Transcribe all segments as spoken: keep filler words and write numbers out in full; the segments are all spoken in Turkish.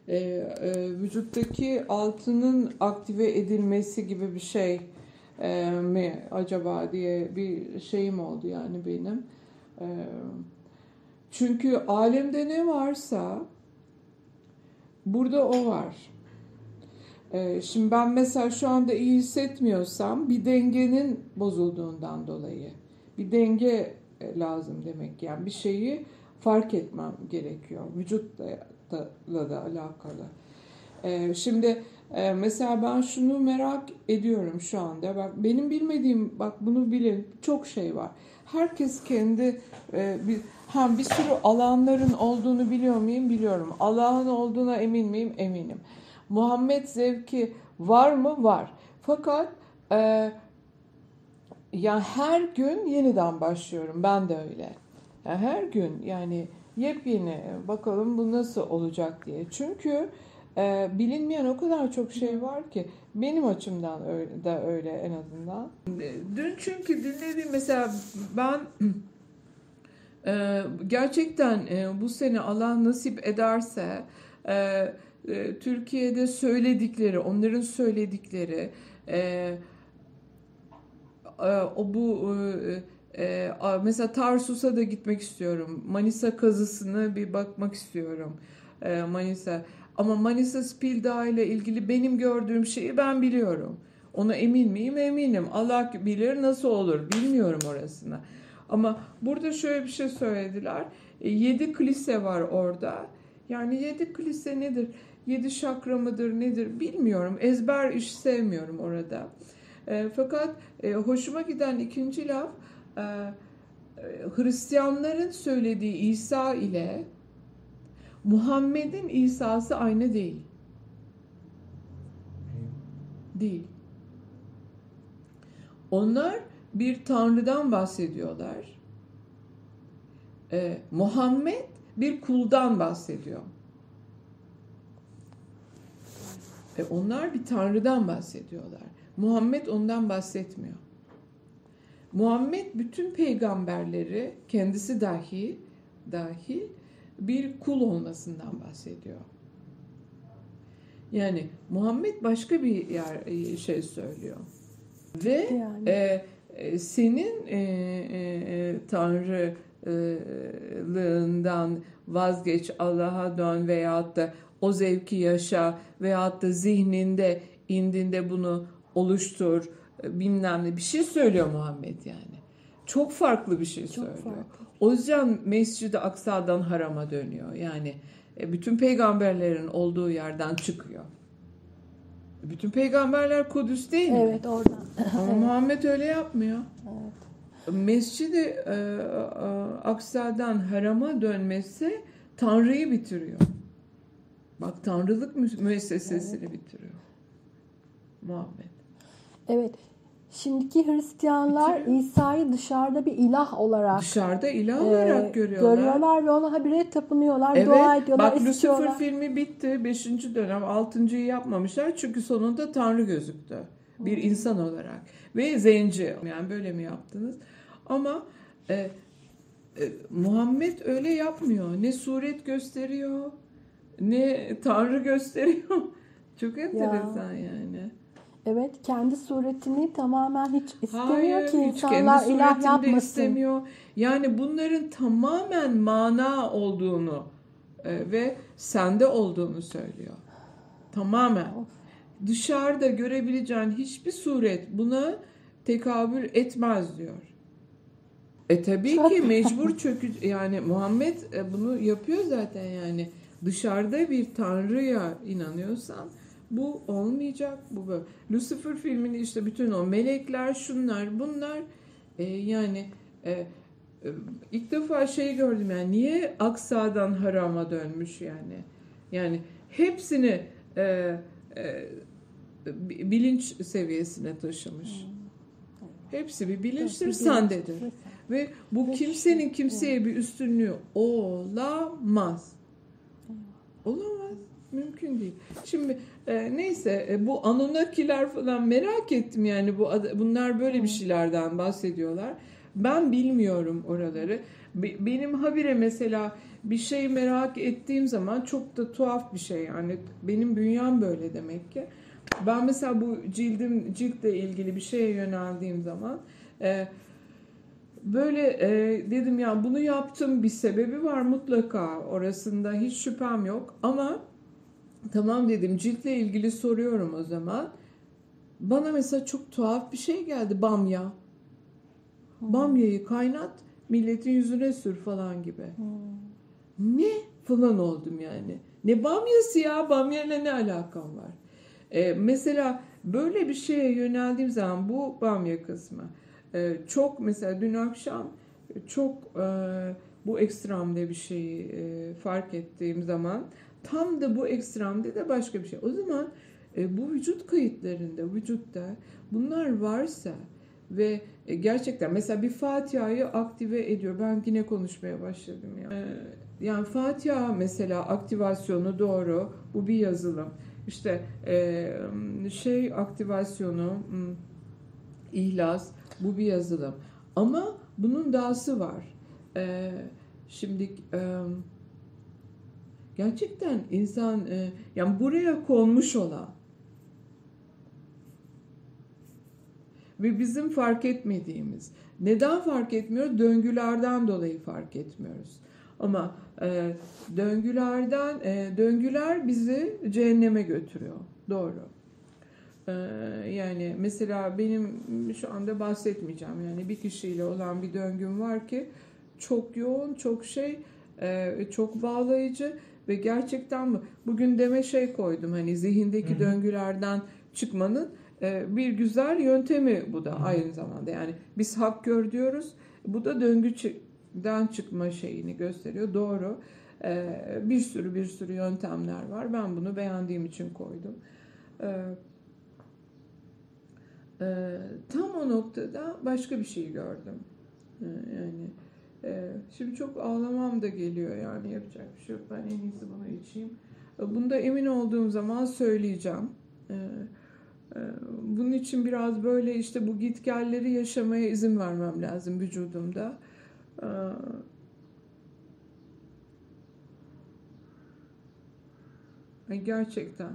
e, e, vücuttaki altının aktive edilmesi gibi bir şey e, mi acaba diye bir şeyim oldu yani benim. E, çünkü alemde ne varsa burada o var. E, şimdi ben mesela şu anda iyi hissetmiyorsam bir dengenin bozulduğundan dolayı bir denge lazım demek, yani bir şeyi fark etmem gerekiyor vücutla da, da alakalı. Ee, şimdi e, mesela ben şunu merak ediyorum şu anda. Bak, benim bilmediğim, bak bunu bilin, çok şey var. Herkes kendi e, bir ha bir sürü alanların olduğunu biliyor muyum? Biliyorum. Allah'ın olduğuna emin miyim? Eminim. Muhammed zevki var mı? Var. Fakat e, ya her gün yeniden başlıyorum. Ben de öyle. Ya her gün yani yepyeni, bakalım bu nasıl olacak diye. Çünkü e, bilinmeyen o kadar çok şey var ki benim açımdan öyle, de öyle en azından. Dün çünkü dinlediğim mesela ben e, gerçekten e, bu sene Allah nasip ederse e, e, Türkiye'de söyledikleri, onların söyledikleri e, o bu e, mesela Tarsus'a da gitmek istiyorum. Manisa kazısını bir bakmak istiyorum. E, Manisa. Ama Manisa Spilda ile ilgili benim gördüğüm şeyi ben biliyorum. Ona emin miyim? Eminim. Allah bilir nasıl olur. Bilmiyorum orasını. Ama burada şöyle bir şey söylediler. E, yedi kilise var orada. Yani yedi kilise nedir? Yedi şakra mıdır nedir bilmiyorum. Ezber iş sevmiyorum orada. E, fakat e, hoşuma giden ikinci laf e, Hristiyanların söylediği İsa ile Muhammed'in İsa'sı aynı değil. Değil. Onlar bir tanrıdan bahsediyorlar. E, Muhammed bir kuldan bahsediyor. E, onlar bir tanrıdan bahsediyorlar. Muhammed ondan bahsetmiyor. Muhammed bütün peygamberleri kendisi dahi dahil bir kul olmasından bahsediyor. Yani Muhammed başka bir yer, şey söylüyor. Ve yani. e, e, senin e, e, tanrılığından vazgeç, Allah'a dön veyahut da o zevki yaşa veyahut da zihninde indinde bunu oluştur, bilmem ne bir şey söylüyor Muhammed yani. Çok farklı bir şey Çok söylüyor. Farklı. O yüzden Mescid-i Aksa'dan harama dönüyor. Yani bütün peygamberlerin olduğu yerden çıkıyor. Bütün peygamberler Kudüs değil mi? Evet, oradan. Ama evet. Muhammed öyle yapmıyor. Evet. Mescid-i Aksa'dan harama dönmesi Tanrı'yı bitiriyor. Bak, Tanrılık müessesesini evet. bitiriyor Muhammed. Evet. Şimdiki Hristiyanlar bitiriyor. İsa'yı dışarıda bir ilah olarak dışarıda ilah olarak e, görüyorlar. Görüyorlar ve ona habire tapınıyorlar, evet, dua ediyorlar, bak, istiyorlar. Lucifer filmi bitti. Beşinci dönem, altıncıyı yapmamışlar. Çünkü sonunda Tanrı gözüktü. Bir hmm. insan olarak. Ve zenci. Yani böyle mi yaptınız? Ama e, e, Muhammed öyle yapmıyor. Ne suret gösteriyor, ne Tanrı gösteriyor. Çok enteresan ya. yani. Evet, kendi suretini tamamen hiç istemiyor Hayır, ki insanlar hiç ilah yapmasın. istemiyor. Yani bunların tamamen mana olduğunu e, ve sende olduğunu söylüyor. Tamamen. Of. Dışarıda görebileceğin hiçbir suret buna tekabül etmez diyor. E tabii Çok ki mecbur çökü yani Muhammed bunu yapıyor zaten yani. Dışarıda bir tanrıya inanıyorsan bu olmayacak, bu böyle. Lucifer filmini işte bütün o melekler, şunlar, bunlar e, yani e, e, ilk defa şey gördüm yani niye Aksa'dan harama dönmüş yani. Yani hepsini e, e, bilinç seviyesine taşımış. Hepsi bir bilinçtir, sendedir. Ve bu kimsenin kimseye bir üstünlüğü olamaz. Olamaz. Mümkün değil. Şimdi e, neyse e, bu Anunnakiler falan merak ettim yani bu bunlar böyle bir şeylerden bahsediyorlar. Ben bilmiyorum oraları. Be, benim habire mesela bir şey merak ettiğim zaman çok da tuhaf bir şey yani benim bünyem böyle demek ki. Ben mesela bu cildim ciltle ilgili bir şeye yöneldiğim zaman e, böyle e, dedim ya bunu yaptım bir sebebi var mutlaka orasında hiç şüphem yok ama tamam dedim ciltle ilgili soruyorum o zaman. Bana mesela çok tuhaf bir şey geldi bamya. Bamyayı kaynat milletin yüzüne sür falan gibi. Hmm. Ne falan oldum yani. Ne bamyası ya bamyayla ne alakam var? Ee, mesela böyle bir şeye yöneldiğim zaman bu bamya kısmı. Ee, çok mesela dün akşam çok e, bu ekstremde bir şeyi e, fark ettiğim zaman tam da bu ekstremde de başka bir şey. O zaman e, bu vücut kayıtlarında vücutta bunlar varsa ve e, gerçekten mesela bir Fatiha'yı aktive ediyor. Ben yine konuşmaya başladım ya. E, yani Fatiha mesela aktivasyonu doğru. Bu bir yazılım. İşte e, şey aktivasyonu İhlas bu bir yazılım. Ama bunun dahası var. E, şimdi e, gerçekten insan e, yani buraya konmuş olan ve bizim fark etmediğimiz. Neden fark etmiyoruz? Döngülerden dolayı fark etmiyoruz. Ama e, döngülerden e, döngüler bizi cehenneme götürüyor. Doğru. E, yani mesela benim şu anda bahsetmeyeceğim. Yani bir kişiyle olan bir döngüm var ki çok yoğun, çok şey, e, çok bağlayıcı ve gerçekten mi? Bugün deme şey koydum hani zihindeki Hı-hı. döngülerden çıkmanın bir güzel yöntemi bu da aynı zamanda. Yani biz hak gör diyoruz. Bu da döngüden çıkma şeyini gösteriyor. Doğru. Bir sürü bir sürü yöntemler var. Ben bunu beğendiğim için koydum. Tam o noktada başka bir şey gördüm. Yani şimdi çok ağlamam da geliyor yani yapacak bir şey yok. Ben en iyisi bunu içeyim. Bunda emin olduğum zaman söyleyeceğim. Bunun için biraz böyle işte bu gitgelleri yaşamaya izin vermem lazım vücudumda. Gerçekten.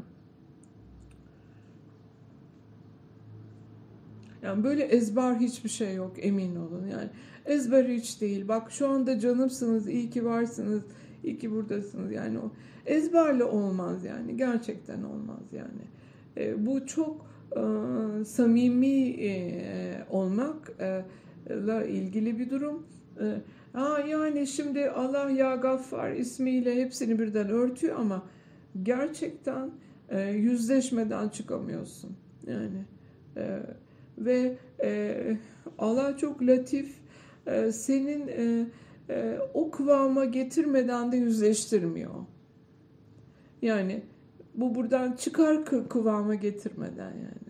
Yani böyle ezber hiçbir şey yok emin olun. Yani ezber hiç değil. Bak şu anda canımsınız, iyi ki varsınız, iyi ki buradasınız. Yani o ezberle olmaz yani. Gerçekten olmaz yani. E, bu çok e, samimi e, olmakla ilgili bir durum. E, ha yani şimdi Allah ya Gaffar ismiyle hepsini birden örtüyor ama gerçekten e, yüzleşmeden çıkamıyorsun. Yani e, ve e, Allah çok latif e, senin e, e, o kıvama getirmeden de yüzleştirmiyor. Yani bu buradan çıkar kıvama getirmeden yani.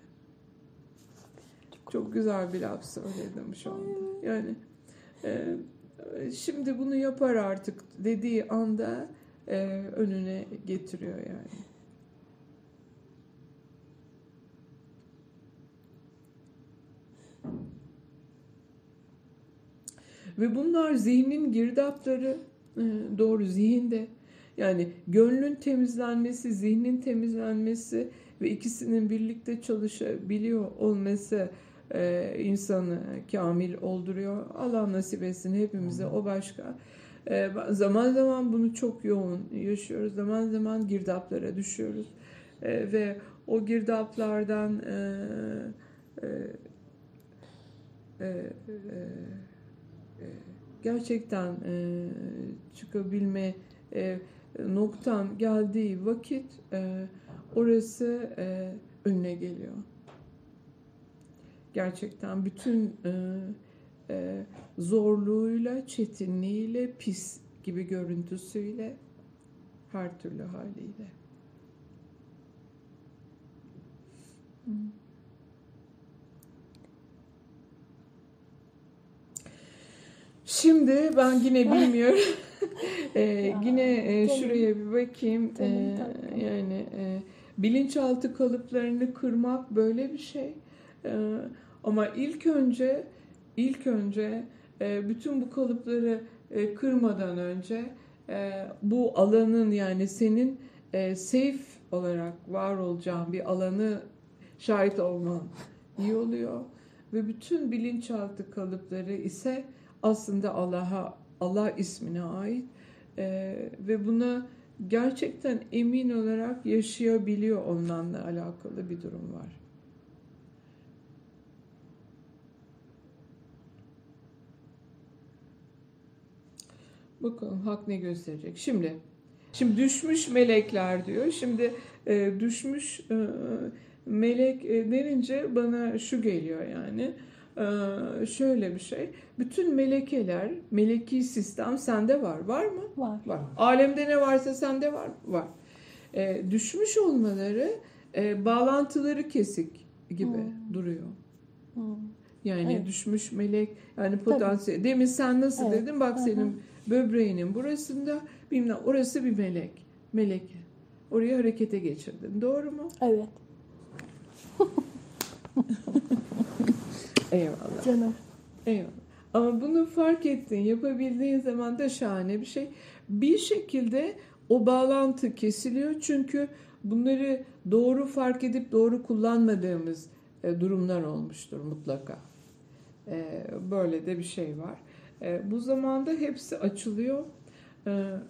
Çok güzel bir laf söyledim şu anda. Yani e, şimdi bunu yapar artık dediği anda e, önüne getiriyor yani. Ve bunlar zihnin girdapları, doğru zihinde. Yani gönlün temizlenmesi, zihnin temizlenmesi ve ikisinin birlikte çalışabiliyor olması e, insanı kamil olduruyor. Allah nasip etsin hepimize, o başka. E, zaman zaman bunu çok yoğun yaşıyoruz. Zaman zaman girdaplara düşüyoruz. E, ve o girdaplardan e, e, e, e, gerçekten e, çıkabilme e, noktan geldiği vakit e, orası e, önüne geliyor. Gerçekten bütün e, e, zorluğuyla, çetinliğiyle, pis gibi görüntüsüyle, her türlü haliyle. Hmm. Şimdi ben yine bilmiyorum. ee, yine e, şuraya bir bakayım. Ee, yani e, bilinçaltı kalıplarını kırmak böyle bir şey. Ee, ama ilk önce ilk önce e, bütün bu kalıpları e, kırmadan önce e, bu alanın, yani senin e, safe olarak var olacağın bir alanı şahit olman iyi oluyor. Ve bütün bilinçaltı kalıpları ise aslında Allah'a, Allah ismine ait e, ve buna gerçekten emin olarak yaşayabiliyor olmanla alakalı bir durum var. Bakalım hak ne gösterecek. Şimdi, şimdi düşmüş melekler diyor. Şimdi e, düşmüş e, melek e, denince bana şu geliyor yani. E, şöyle bir şey. Bütün melekeler, meleki sistem sende var. Var mı? Var. Var. Alemde ne varsa sende var. Var. E, düşmüş olmaları e, bağlantıları kesik gibi Hmm. duruyor. Hmm. Yani Evet. düşmüş melek, yani potansiyel. Demin sen nasıl Evet. dedin? Bak Hı hı. senin böbreğinin burasında, bilmem, orası bir melek. Melek. Oraya harekete geçirdin. Doğru mu? Evet. Eyvallah. Canım. Eyvallah. Ama bunu fark ettin, yapabildiğin zaman da şahane bir şey. Bir şekilde o bağlantı kesiliyor çünkü bunları doğru fark edip doğru kullanmadığımız e, durumlar olmuştur mutlaka. E, böyle de bir şey var. E, bu zamanda hepsi açılıyor. E,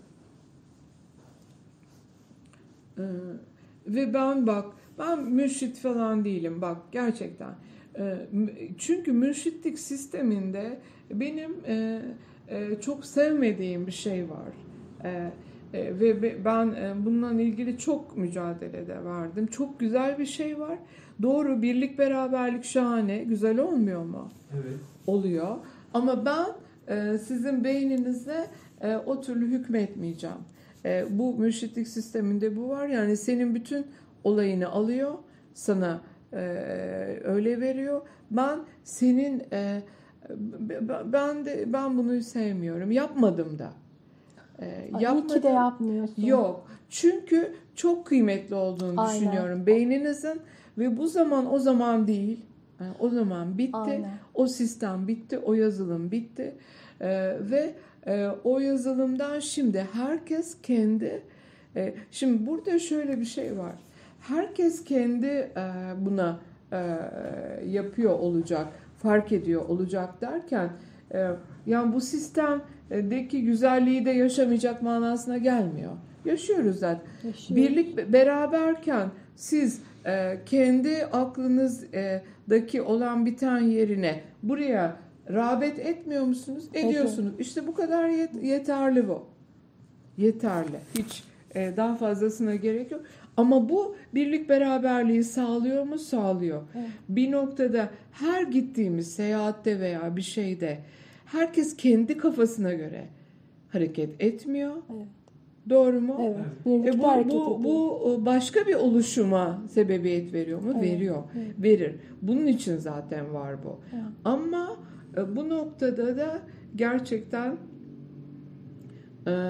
e, ve ben bak, ben mürşit falan değilim bak gerçekten. E, çünkü mürşitlik sisteminde benim e, e, çok sevmediğim bir şey var. E, e, ve ben e, bununla ilgili çok mücadelede verdim. Çok güzel bir şey var. Doğru, birlik beraberlik şahane, güzel olmuyor mu? Evet. Oluyor. Ama ben e, sizin beyninize e, o türlü hükmetmeyeceğim. E, bu mürşitlik sisteminde bu var. Yani senin bütün olayını alıyor, sana e, öyle veriyor. Ben senin e, ben de ben bunu sevmiyorum. Yapmadım da. E, Ay, yapmadım. iyi ki de yapmıyorsun. Yok. Çünkü çok kıymetli olduğunu Aynen. düşünüyorum beyninizin ve bu zaman o zaman değil. Yani o zaman bitti. Aynen. O sistem bitti. O yazılım bitti. Ee, ve e, o yazılımdan şimdi herkes kendi e, şimdi burada şöyle bir şey var. Herkes kendi e, buna e, yapıyor olacak, fark ediyor olacak derken e, yani bu sistemdeki güzelliği de yaşamayacak manasına gelmiyor. Yaşıyoruz zaten. Yaşıyoruz. Birlik beraberken siz e, kendi aklınızdaki olan biten yerine buraya rağbet etmiyor musunuz? Ediyorsunuz. İşte bu kadar yet- yeterli bu. Yeterli. Hiç e, daha fazlasına gerek yok. Ama bu birlik beraberliği sağlıyor mu? Sağlıyor. Evet. Bir noktada her gittiğimiz seyahatte veya bir şeyde herkes kendi kafasına göre hareket etmiyor. Evet. Doğru mu? Evet. Evet. Birlikte E bu, hareket bu, ediyor. bu başka bir oluşuma sebebiyet veriyor mu? Evet, Veriyor. evet. Verir. Bunun için zaten var bu. Evet. Ama e, bu noktada da gerçekten e, e,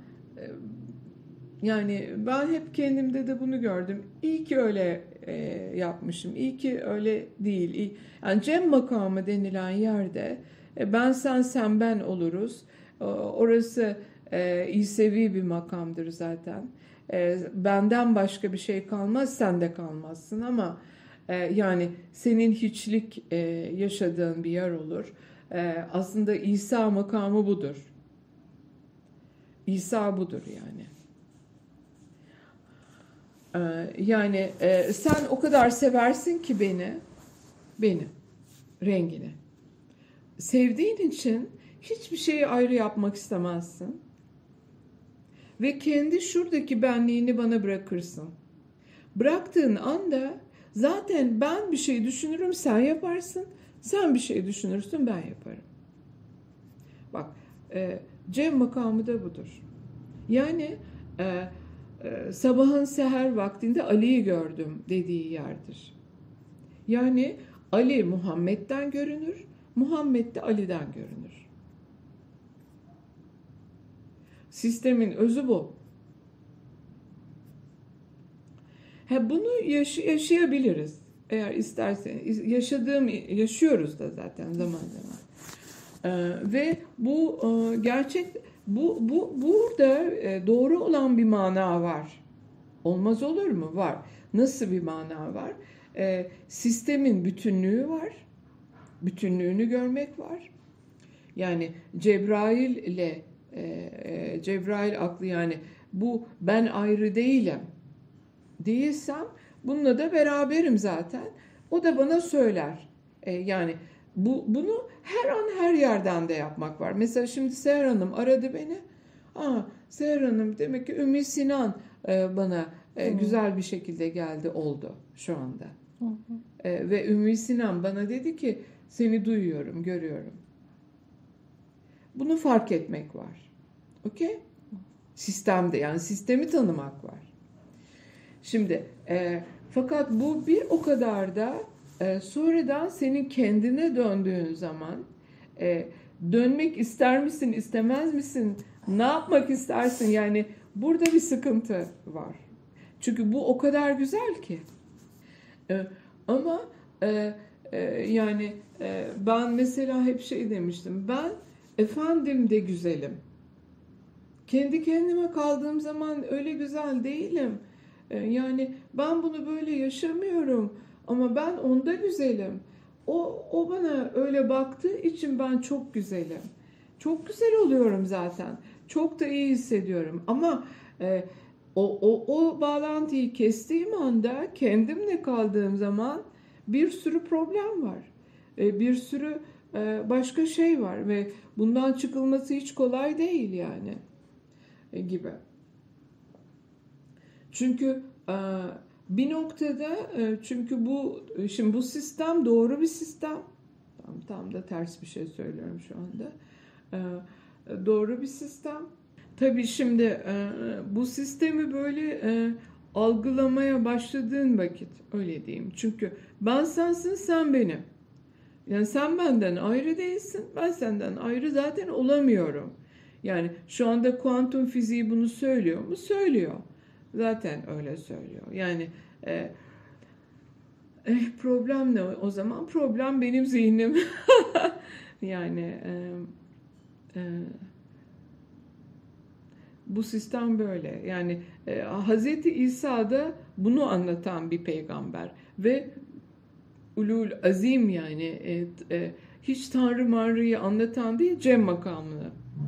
yani ben hep kendimde de bunu gördüm. İyi ki öyle e, yapmışım. İyi ki öyle değil. İyi. Yani Cem makamı denilen yerde e, ben sen sen ben oluruz. E, orası e, İsevi bir makamdır zaten. E, benden başka bir şey kalmaz, sen de kalmazsın ama e, yani senin hiçlik e, yaşadığın bir yer olur. E, aslında İsa makamı budur. İsa budur yani. Yani e, sen o kadar seversin ki beni, beni, rengini. Sevdiğin için hiçbir şeyi ayrı yapmak istemezsin. Ve kendi şuradaki benliğini bana bırakırsın. Bıraktığın anda zaten ben bir şey düşünürüm, sen yaparsın. Sen bir şey düşünürsün, ben yaparım. Bak, e, Cem makamı da budur. Yani e, sabahın seher vaktinde Ali'yi gördüm dediği yerdir. Yani Ali Muhammed'den görünür, Muhammed de Ali'den görünür. Sistemin özü bu. Ha, bunu yaş- yaşayabiliriz eğer isterseniz. Yaşadığım, yaşıyoruz da zaten zaman zaman. Ee, ve bu e, gerçek bu, bu burada e, doğru olan bir mana var. Olmaz olur mu? Var. Nasıl bir mana var? E, sistemin bütünlüğü var. Bütünlüğünü görmek var. Yani Cebrail ile e, e, Cebrail aklı, yani bu ben ayrı değilim değilsem bununla da beraberim zaten. O da bana söyler. E, yani bu bunu her an her yerden de yapmak var. Mesela şimdi Seher Hanım aradı beni. Aa, Seher Hanım demek ki Ümmü Sinan e, bana e, güzel bir şekilde geldi oldu şu anda. Hı hı. E, ve Ümmü Sinan bana dedi ki seni duyuyorum, görüyorum. Bunu fark etmek var. Okey? Sistemde, yani sistemi tanımak var. Şimdi e, fakat bu bir o kadar da e, sonradan senin kendine döndüğün zaman e, dönmek ister misin, istemez misin, ne yapmak istersin, yani burada bir sıkıntı var. Çünkü bu o kadar güzel ki. E, ama e, e, yani e, ben mesela hep şey demiştim, ben efendim de güzelim. Kendi kendime kaldığım zaman öyle güzel değilim. Yani ben bunu böyle yaşamıyorum ama ben onda güzelim. O, o bana öyle baktığı için ben çok güzelim. Çok güzel oluyorum zaten. Çok da iyi hissediyorum. Ama e, o, o, o bağlantıyı kestiğim anda, kendimle kaldığım zaman bir sürü problem var. E, bir sürü e, başka şey var ve bundan çıkılması hiç kolay değil yani. E, gibi. Çünkü bir noktada, çünkü bu şimdi bu sistem doğru bir sistem. Tam, tam da ters bir şey söylüyorum şu anda. Doğru bir sistem. Tabii şimdi bu sistemi böyle algılamaya başladığın vakit, öyle diyeyim. Çünkü ben sensin, sen benim. Yani sen benden ayrı değilsin, ben senden ayrı zaten olamıyorum. Yani şu anda kuantum fiziği bunu söylüyor mu? Söylüyor. Zaten öyle söylüyor. Yani e, eh, problem ne o zaman? Problem benim zihnim. yani e, e, bu sistem böyle. Yani e, Hazreti İsa da bunu anlatan bir peygamber ve ulul azim, yani e, e, hiç Tanrı Marı'yı anlatan değil, Cem makamını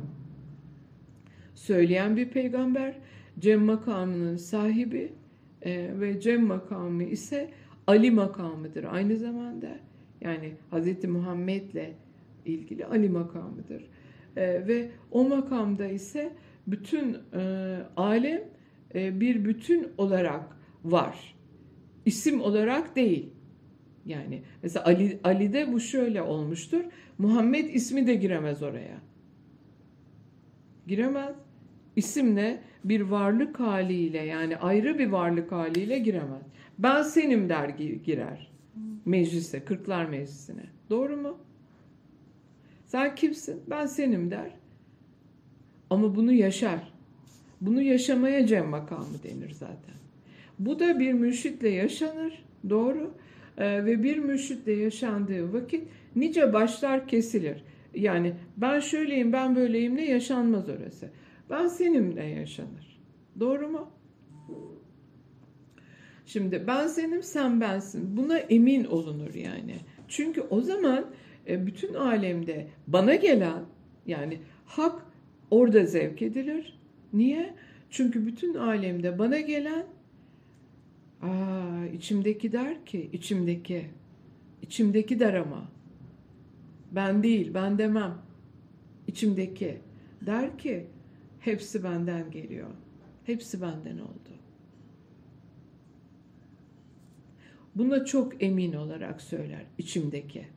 söyleyen bir peygamber. Cem makamının sahibi e, ve Cem makamı ise Ali makamıdır aynı zamanda. Yani Hz. Muhammed'le ilgili Ali makamıdır. E, ve o makamda ise bütün e, alem e, bir bütün olarak var. İsim olarak değil. Yani mesela Ali, Ali'de bu şöyle olmuştur. Muhammed ismi de giremez oraya. Giremez. İsimle bir varlık haliyle, yani ayrı bir varlık haliyle giremez. Ben senim der girer meclise, Kırklar Meclisi'ne. Doğru mu? Sen kimsin? Ben senim der. Ama bunu yaşar. Bunu yaşamaya Cem makamı denir zaten. Bu da bir mürşitle yaşanır. Doğru. Ee, ve bir mürşitle yaşandığı vakit nice başlar kesilir. Yani ben şöyleyim, ben böyleyimle yaşanmaz orası. Ben seninle yaşanır. Doğru mu? Şimdi ben senim, sen bensin. Buna emin olunur yani. Çünkü o zaman bütün alemde bana gelen, yani hak orada zevk edilir. Niye? Çünkü bütün alemde bana gelen, aa, içimdeki der ki, içimdeki, içimdeki der ama. Ben değil, ben demem. İçimdeki der ki, hepsi benden geliyor. Hepsi benden oldu. Buna çok emin olarak söyler içimdeki.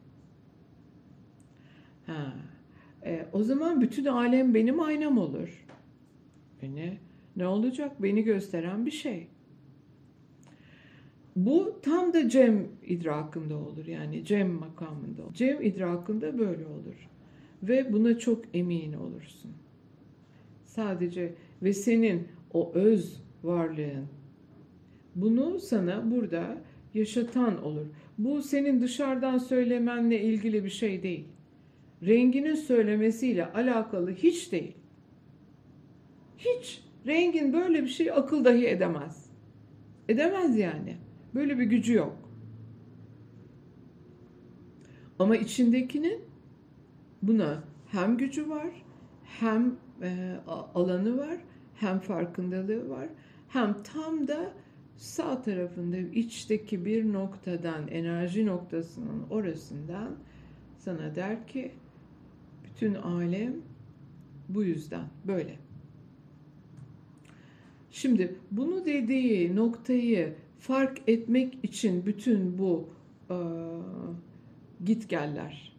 Ha. E, o zaman bütün alem benim aynam olur. E ne? Ne olacak? Beni gösteren bir şey. Bu tam da Cem idrakında olur. Yani Cem makamında olur. Cem idrakında böyle olur. Ve buna çok emin olursun. Sadece ve senin o öz varlığın bunu sana burada yaşatan olur. Bu senin dışarıdan söylemenle ilgili bir şey değil. Renginin söylemesiyle alakalı hiç değil. Hiç rengin böyle bir şey akıl dahi edemez. Edemez yani. Böyle bir gücü yok. Ama içindekinin buna hem gücü var, hem e, alanı var, hem farkındalığı var, hem tam da sağ tarafında içteki bir noktadan, enerji noktasının orasından sana der ki bütün alem bu yüzden böyle. Şimdi bunu dediği noktayı fark etmek için bütün bu e, gitgeller.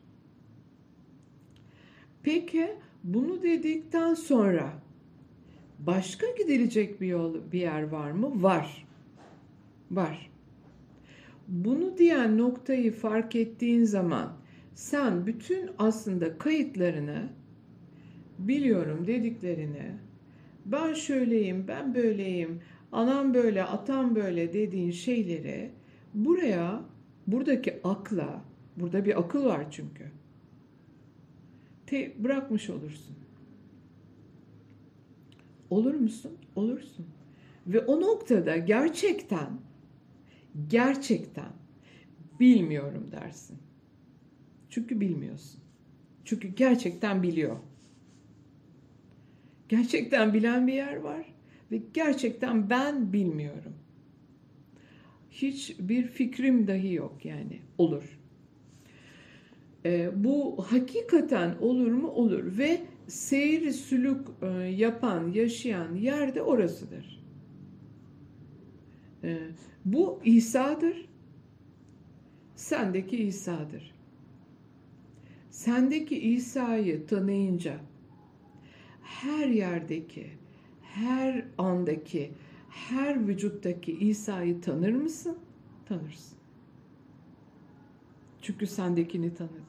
Peki bunu dedikten sonra başka gidilecek bir yol, bir yer var mı? Var. Var. Bunu diyen noktayı fark ettiğin zaman sen bütün aslında kayıtlarını, biliyorum dediklerini, ben şöyleyim, ben böyleyim, anam böyle, atam böyle dediğin şeyleri buraya, buradaki akla, burada bir akıl var çünkü, te bırakmış olursun. Olur musun? Olursun. Ve o noktada gerçekten, gerçekten bilmiyorum dersin. Çünkü bilmiyorsun. Çünkü gerçekten biliyor. Gerçekten bilen bir yer var ve gerçekten ben bilmiyorum. Hiçbir fikrim dahi yok yani. Olur. Ee, bu hakikaten olur mu? Olur ve seyri sülük e, yapan, yaşayan yer de orasıdır. Ee, bu İsa'dır. Sendeki İsa'dır. Sendeki İsa'yı tanıyınca her yerdeki, her andaki, her vücuttaki İsa'yı tanır mısın? Tanırsın. Çünkü sendekini tanıdın.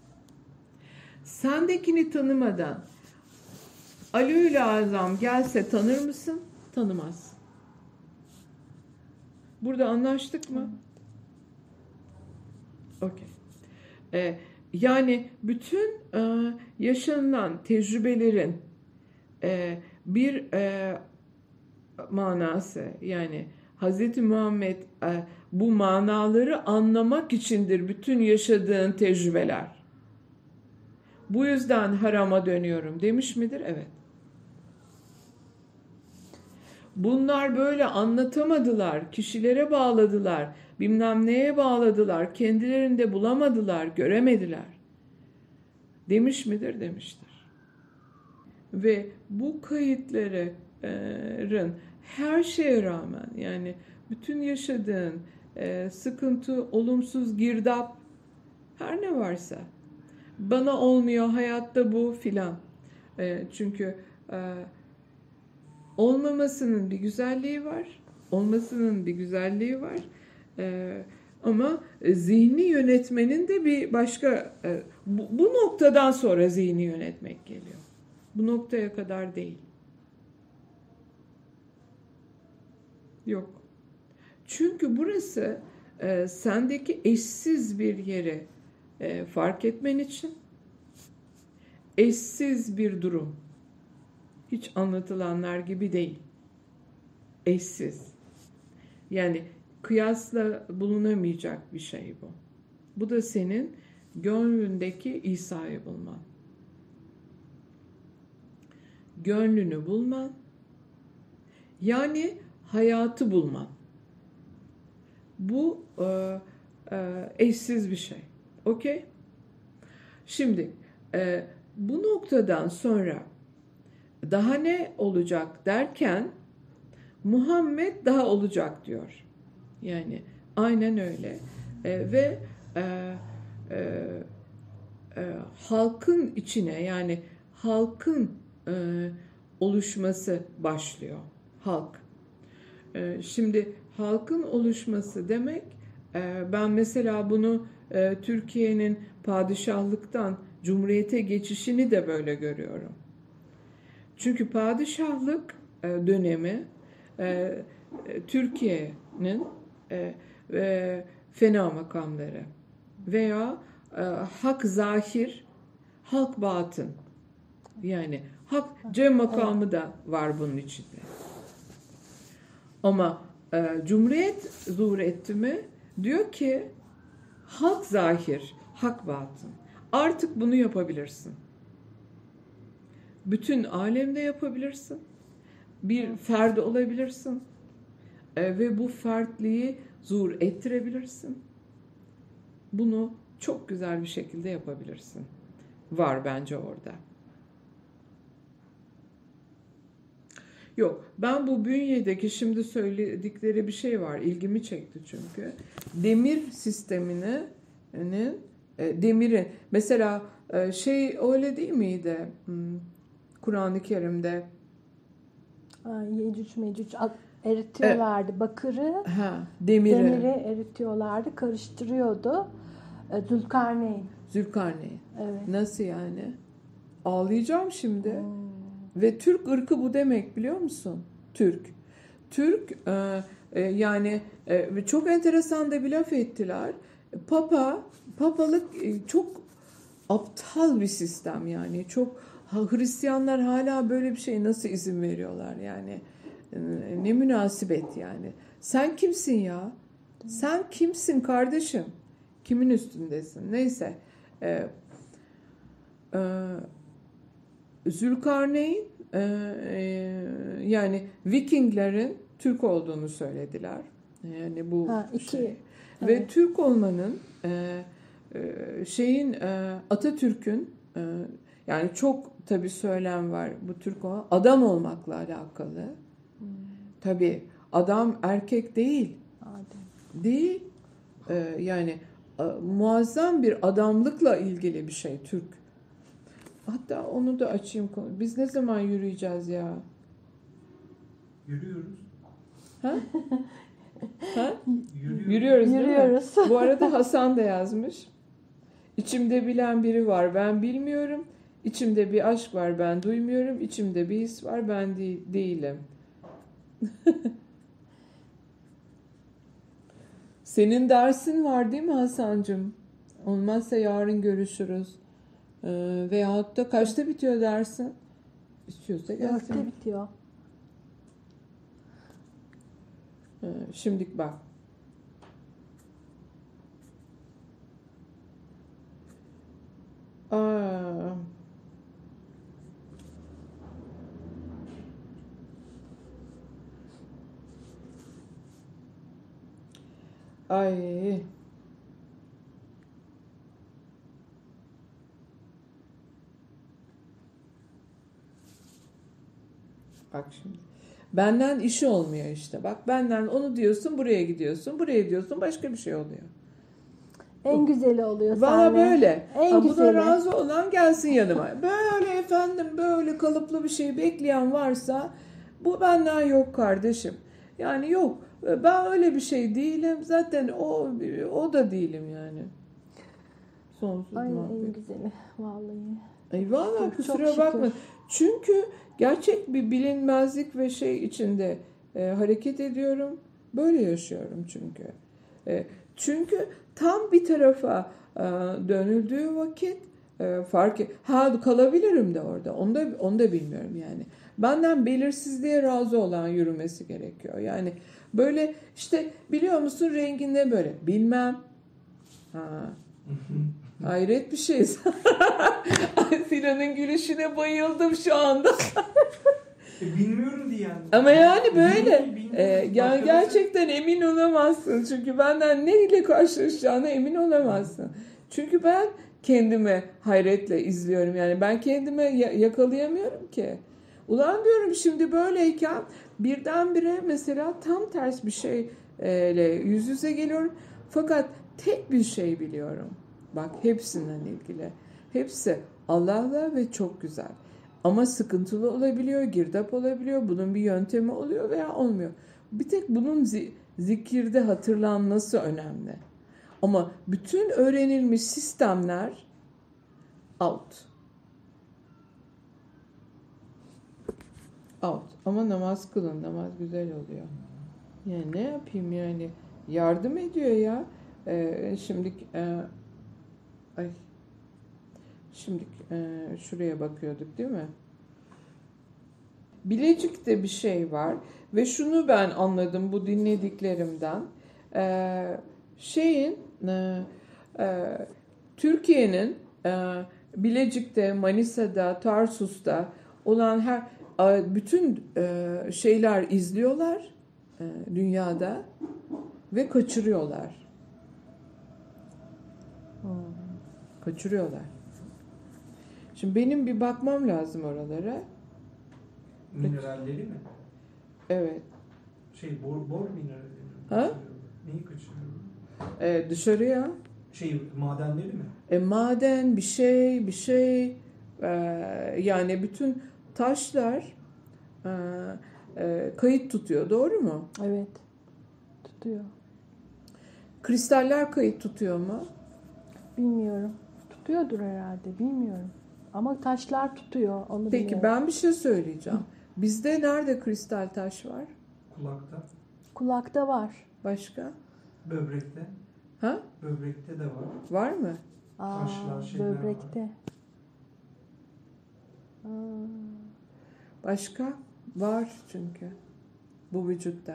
Sendekini tanımadan Alûl-i Azam gelse tanır mısın? Tanımaz. Burada anlaştık mı? Okey. Ee, yani bütün e, yaşanılan tecrübelerin e, bir e, manası, yani Hz. Muhammed e, bu manaları anlamak içindir bütün yaşadığın tecrübeler. Bu yüzden harama dönüyorum demiş midir? Evet. Bunlar böyle anlatamadılar, kişilere bağladılar, bilmem neye bağladılar, kendilerinde bulamadılar, göremediler. Demiş midir? Demiştir. Ve bu kayıtların her şeye rağmen, yani bütün yaşadığın e, sıkıntı, olumsuz girdap, her ne varsa, bana olmuyor hayatta bu filan. E, çünkü e, olmamasının bir güzelliği var, olmasının bir güzelliği var. E, ama zihni yönetmenin de bir başka, e, bu, bu noktadan sonra zihni yönetmek geliyor. Bu noktaya kadar değil. Yok. Çünkü burası e, sendeki eşsiz bir yeri e, fark etmen için eşsiz bir durum. Hiç anlatılanlar gibi değil. Eşsiz. Yani kıyasla bulunamayacak bir şey bu. Bu da senin gönlündeki İsa'yı bulman. Gönlünü bulman, yani hayatı bulman. Bu e, e, eşsiz bir şey. Okey? Şimdi e, bu noktadan sonra daha ne olacak derken Muhammed daha olacak diyor. Yani aynen öyle. E, ve e, e, e, halkın içine, yani halkın e, oluşması başlıyor. Halk. E, şimdi halkın oluşması demek, e, ben mesela bunu e, Türkiye'nin padişahlıktan cumhuriyete geçişini de böyle görüyorum. Çünkü padişahlık e, dönemi e, Türkiye'nin e, e, fena makamları veya e, hak zahir, halk batın. Yani Hak, Cem makamı da var bunun içinde. Ama e, Cumhuriyet zuhur etti mi? Diyor ki halk zahir, hak batın. Artık bunu yapabilirsin. Bütün alemde yapabilirsin. Bir ferdi olabilirsin. E, ve bu fertliği zuhur ettirebilirsin. Bunu çok güzel bir şekilde yapabilirsin. Var bence orada. Yok, ben bu bünyedeki şimdi söyledikleri bir şey var. İlgimi çekti çünkü. Demir sisteminin e, demiri mesela e, şey öyle değil miydi? Hmm, Kur'an-ı Kerim'de Yecüc Mecüc eritiyorlardı. E, Bakırı, ha, demiri. demiri eritiyorlardı. Karıştırıyordu. E, Zülkarneyn. Zülkarneyn. Evet. Nasıl yani? Ağlayacağım şimdi. Hmm. Ve Türk ırkı bu demek biliyor musun? Türk. Türk e, e, yani e, çok enteresan da bir laf ettiler. Papa, papalık e, çok aptal bir sistem yani. Çok Hristiyanlar hala böyle bir şey nasıl izin veriyorlar yani? E, ne münasebet yani. Sen kimsin ya? Sen kimsin kardeşim? Kimin üstündesin? Neyse. E, e, Zülkarneyn e, e, yani Vikinglerin Türk olduğunu söylediler. Yani bu ha, iki. şey. Evet. Ve Türk olmanın e, e, şeyin e, Atatürk'ün e, yani çok tabii söylem var bu Türk olan adam olmakla alakalı. Hmm. Tabii adam erkek değil. Adem. Değil. E, yani e, muazzam bir adamlıkla ilgili bir şey Türk. Hatta onu da açayım. Biz ne zaman yürüyeceğiz ya? Yürüyoruz. Ha? Ha? Yürüyoruz. Yürüyoruz değil Yürüyoruz. mi? Bu arada Hasan da yazmış. İçimde bilen biri var ben bilmiyorum. İçimde bir aşk var ben duymuyorum. İçimde bir his var ben de- değilim. Senin dersin var değil mi Hasancığım? Olmazsa yarın görüşürüz. Ee, veyahut da kaçta bitiyor dersin? İstiyorsa gelsin. Dörtte bitiyor. Ee, şimdilik bak. Aa. Ay. Bak şimdi. Benden işi olmuyor işte. Bak benden onu diyorsun buraya gidiyorsun. Buraya diyorsun başka bir şey oluyor. En güzeli oluyor Valla seninle. böyle. En Ha, buna güzeli. razı olan gelsin yanıma. Böyle efendim böyle kalıplı bir şey bekleyen varsa bu benden yok kardeşim. Yani yok. Ben öyle bir şey değilim. Zaten o o da değilim yani. Sonsuz Ay en muhabbet. güzeli. Vallahi. Ay valla Çok kusura şükür. bakma. Çünkü gerçek bir bilinmezlik ve şey içinde e, hareket ediyorum. Böyle yaşıyorum çünkü. E, çünkü tam bir tarafa e, dönüldüğü vakit e, fark et. Ha kalabilirim de orada. Onu da, onu da bilmiyorum yani. Benden belirsizliğe razı olan yürümesi gerekiyor. Yani böyle işte biliyor musun rengin ne böyle? Bilmem. Ha. Hayret bir şey. Sinan'ın gülüşüne bayıldım şu anda. E, bilmiyorum diye yani. Ama yani böyle Bilmiyorum, bilmiyorum. e, yani Başka gerçekten emin olamazsın. Çünkü benden ne ile karşılaşacağına emin olamazsın. Çünkü ben kendimi hayretle izliyorum. Yani ben kendimi ya- yakalayamıyorum ki. Ulan diyorum şimdi böyleyken birdenbire mesela tam ters bir şeyle yüz yüze geliyorum. Fakat tek bir şey biliyorum. Bak hepsinden ilgili. Hepsi Allah'la ve çok güzel. Ama sıkıntılı olabiliyor, girdap olabiliyor. Bunun bir yöntemi oluyor veya olmuyor. Bir tek bunun zi- zikirde hatırlanması önemli. Ama bütün öğrenilmiş sistemler out. Out. Ama namaz kılın. Namaz güzel oluyor. Yani ne yapayım yani? Yardım ediyor ya. Ee, şimdi e, ay şimdi e, şuraya bakıyorduk değil mi? Bilecik'te bir şey var ve şunu ben anladım bu dinlediklerimden. Ee, şeyin e, e, Türkiye'nin e, Bilecik'te, Manisa'da, Tarsus'ta olan her e, bütün e, şeyler izliyorlar e, dünyada ve kaçırıyorlar. Hmm. Kaçırıyorlar. Şimdi benim bir bakmam lazım oralara. Mineralleri mi? Evet. Şey bor, bor mineralleri mi? Ha? Kaçırıyorlar. Neyi kaçırıyor? E, dışarıya Şey madenleri mi? e, maden bir şey bir şey e, yani bütün taşlar e, e, kayıt tutuyor. Doğru mu? Evet. Tutuyor. Kristaller kayıt tutuyor mu? Bilmiyorum. Tutuyordur herhalde. Bilmiyorum. Ama taşlar tutuyor. Onu Peki biliyorum. ben bir şey söyleyeceğim. Bizde nerede kristal taş var? Kulakta, Kulakta var. Başka? böbrekte. Ha? Böbrekte de var. Var mı? Aa, Taşlar, şeyler böbrekte. Aa. Başka? Var çünkü. Bu vücutta.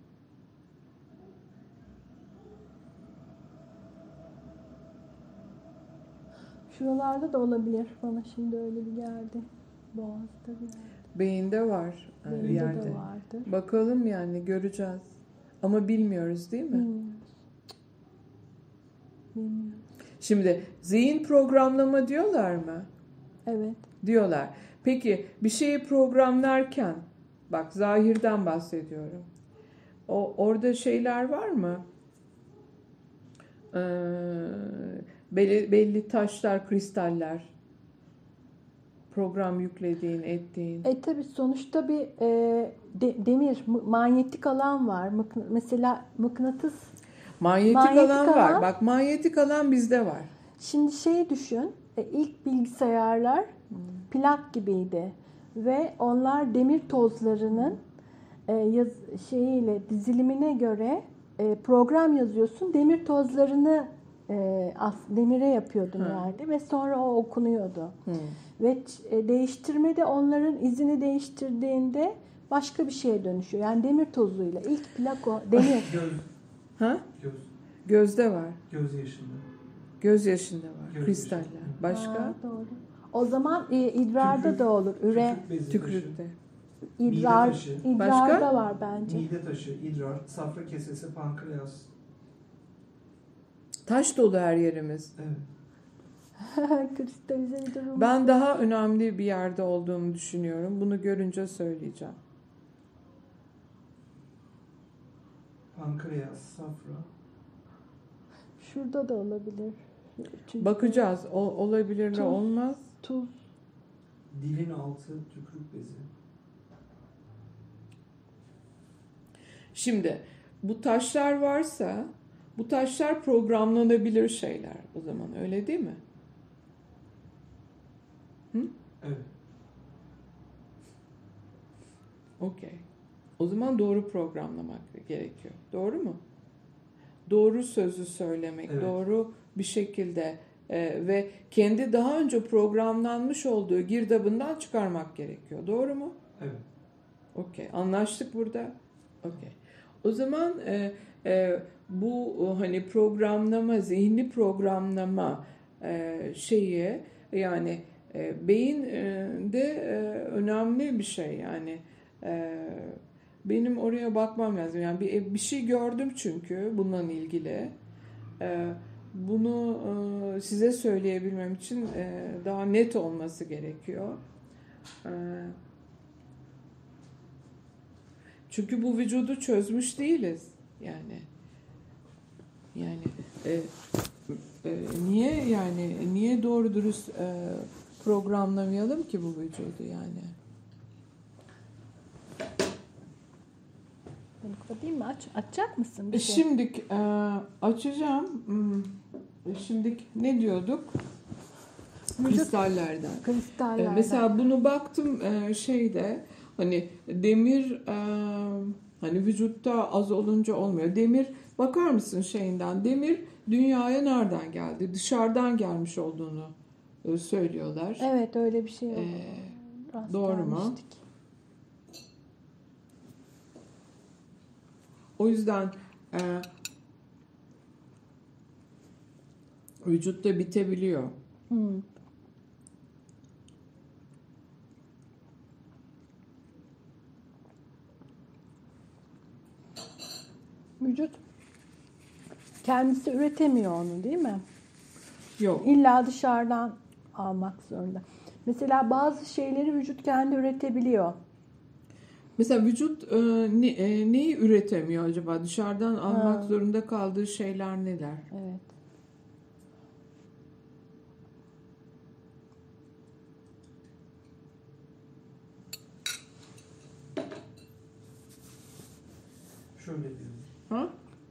Şuralarda da olabilir. Bana şimdi öyle bir geldi. Boğaz'da bir yerde. Beyinde var e, bir Beyinde yerde. de vardır. Bakalım yani göreceğiz. Ama bilmiyoruz değil mi? Bilmiyoruz. Bilmiyorum. Şimdi zihin programlama diyorlar mı? Evet. Diyorlar. Peki bir şeyi programlarken bak zahirden bahsediyorum. O orada şeyler var mı? Ee, belli, belli taşlar, kristaller. Program yüklediğin, ettiğin. E tabi sonuçta bir e, de- demir, m- manyetik alan var. Mıkn- mesela mıknatıs. Manyetik, Manyetik alan, alan- var. Bak manyetik alan bizde var. Şimdi şey düşün. E, ilk bilgisayarlar plak gibiydi ve onlar demir tozlarının e, yaz, şeyiyle dizilimine göre e, program yazıyorsun. Demir tozlarını e, as, demire yapıyordun Hı. yani ve sonra o okunuyordu. Hı. Ve ç- e, değiştirmede onların izini değiştirdiğinde başka bir şeye dönüşüyor. Yani demir tozuyla ilk plak o demir. Göz, Ha? göz, Gözde var. göz yaşında. Göz yaşında var. Göz Kristaller. yaşında. Başka? Ha, doğru. O zaman e, idrarda Tükürük- da olur. Üre, Tükürük bezi Tükürükte. idrar, taşı. idrarda Başka? var bence. taşı, mide taşı, idrar, safra kesesi, pankreas. Taş dolu her yerimiz. Evet. Kristalize bir durum. Ben daha önemli bir yerde olduğumu düşünüyorum. Bunu görünce söyleyeceğim. Pankreas, safra. Şurada da olabilir. Çünkü Bakacağız. O, olabilir Tuz. mi olmaz. Tuz. Dilin altı, tükürük bezi. Şimdi bu taşlar varsa bu taşlar programlanabilir şeyler o zaman öyle değil mi? Evet. Okey. O zaman doğru programlamak gerekiyor. Doğru mu? Doğru sözü söylemek, Evet. doğru bir şekilde e, ve kendi daha önce programlanmış olduğu girdabından çıkarmak gerekiyor. Doğru mu? Evet. Okey. Anlaştık burada. Okey. O zaman e, e, bu o, hani programlama, zihni programlama e, şeyi yani e, beyin e, de e, önemli bir şey yani. E, benim oraya bakmam lazım. Yani bir bir şey gördüm çünkü bununla ilgili. E, bunu e, size söyleyebilmem için e, daha net olması gerekiyor. E, Çünkü bu vücudu çözmüş değiliz. Yani yani e, e, niye yani niye doğru dürüst e, programlamayalım ki bu vücudu yani? Bunu kapatayım mı? Aç, açacak mısın? Bir E, şey? Şimdi e, açacağım. Hmm, e, Şimdi ne diyorduk? Vücut Kristallerden. E, kristallerden. mesela bunu baktım e, şeyde hani demir e, hani vücutta az olunca olmuyor. Demir bakar mısın şeyinden? Demir dünyaya nereden geldi? Dışarıdan gelmiş olduğunu e, söylüyorlar. Evet öyle bir şey oldu. E, Rast doğru mu? gelmiştik. O yüzden e, vücutta bitebiliyor. Hmm. Vücut kendisi üretemiyor onu, değil mi? Yok. İlla dışarıdan almak zorunda. Mesela bazı şeyleri vücut kendi üretebiliyor. Mesela vücut e, ne, e, neyi üretemiyor acaba? Dışarıdan almak Ha. zorunda kaldığı şeyler neler? Evet. Şöyle diyorum. Ha?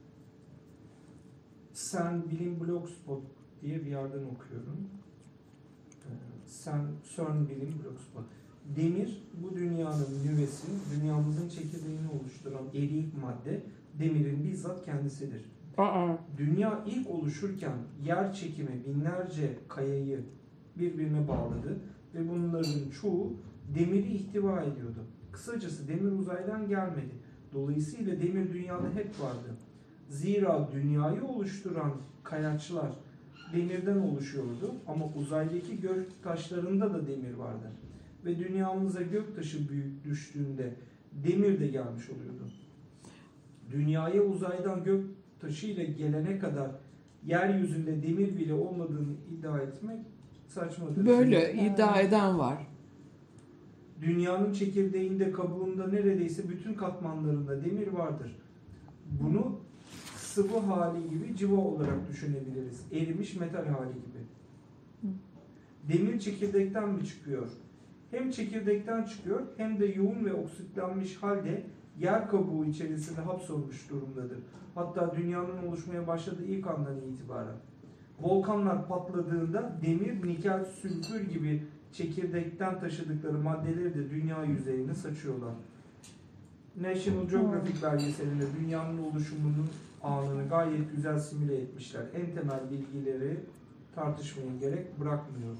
Sen Bilim Blogspot diye bir yerden okuyorum. Ee, Sen CERN Bilim Blogspot. Demir bu dünyanın nüvesi, dünyamızın çekirdeğini oluşturan eriyik madde demirin bizzat kendisidir. Aa. Dünya ilk oluşurken yer çekimi binlerce kayayı birbirine bağladı ve bunların çoğu demiri ihtiva ediyordu. Kısacası demir uzaydan gelmedi. Dolayısıyla demir dünyada hep vardı. Zira dünyayı oluşturan kayaçlar demirden oluşuyordu ama uzaydaki gök taşlarında da demir vardı. Ve dünyamıza gök taşı büyük düştüğünde demir de gelmiş oluyordu. Dünyaya uzaydan gök taşı ile gelene kadar yeryüzünde demir bile olmadığını iddia etmek saçmadır. Böyle Evet. iddia eden var. Dünyanın çekirdeğinde, kabuğunda neredeyse bütün katmanlarında demir vardır. Bunu sıvı hali gibi civa olarak düşünebiliriz. Erimiş metal hali gibi. Demir çekirdekten mi çıkıyor? Hem çekirdekten çıkıyor hem de yoğun ve oksitlenmiş halde yer kabuğu içerisinde hapsolmuş durumdadır. Hatta dünyanın oluşmaya başladığı ilk andan itibaren. Volkanlar patladığında demir, nikel, sülfür gibi çekirdekten taşıdıkları maddeleri de dünya yüzeyine saçıyorlar. National Geographic belgeselinde dünyanın oluşumunun anını gayet güzel simüle etmişler. En temel bilgileri tartışmaya gerek bırakmıyor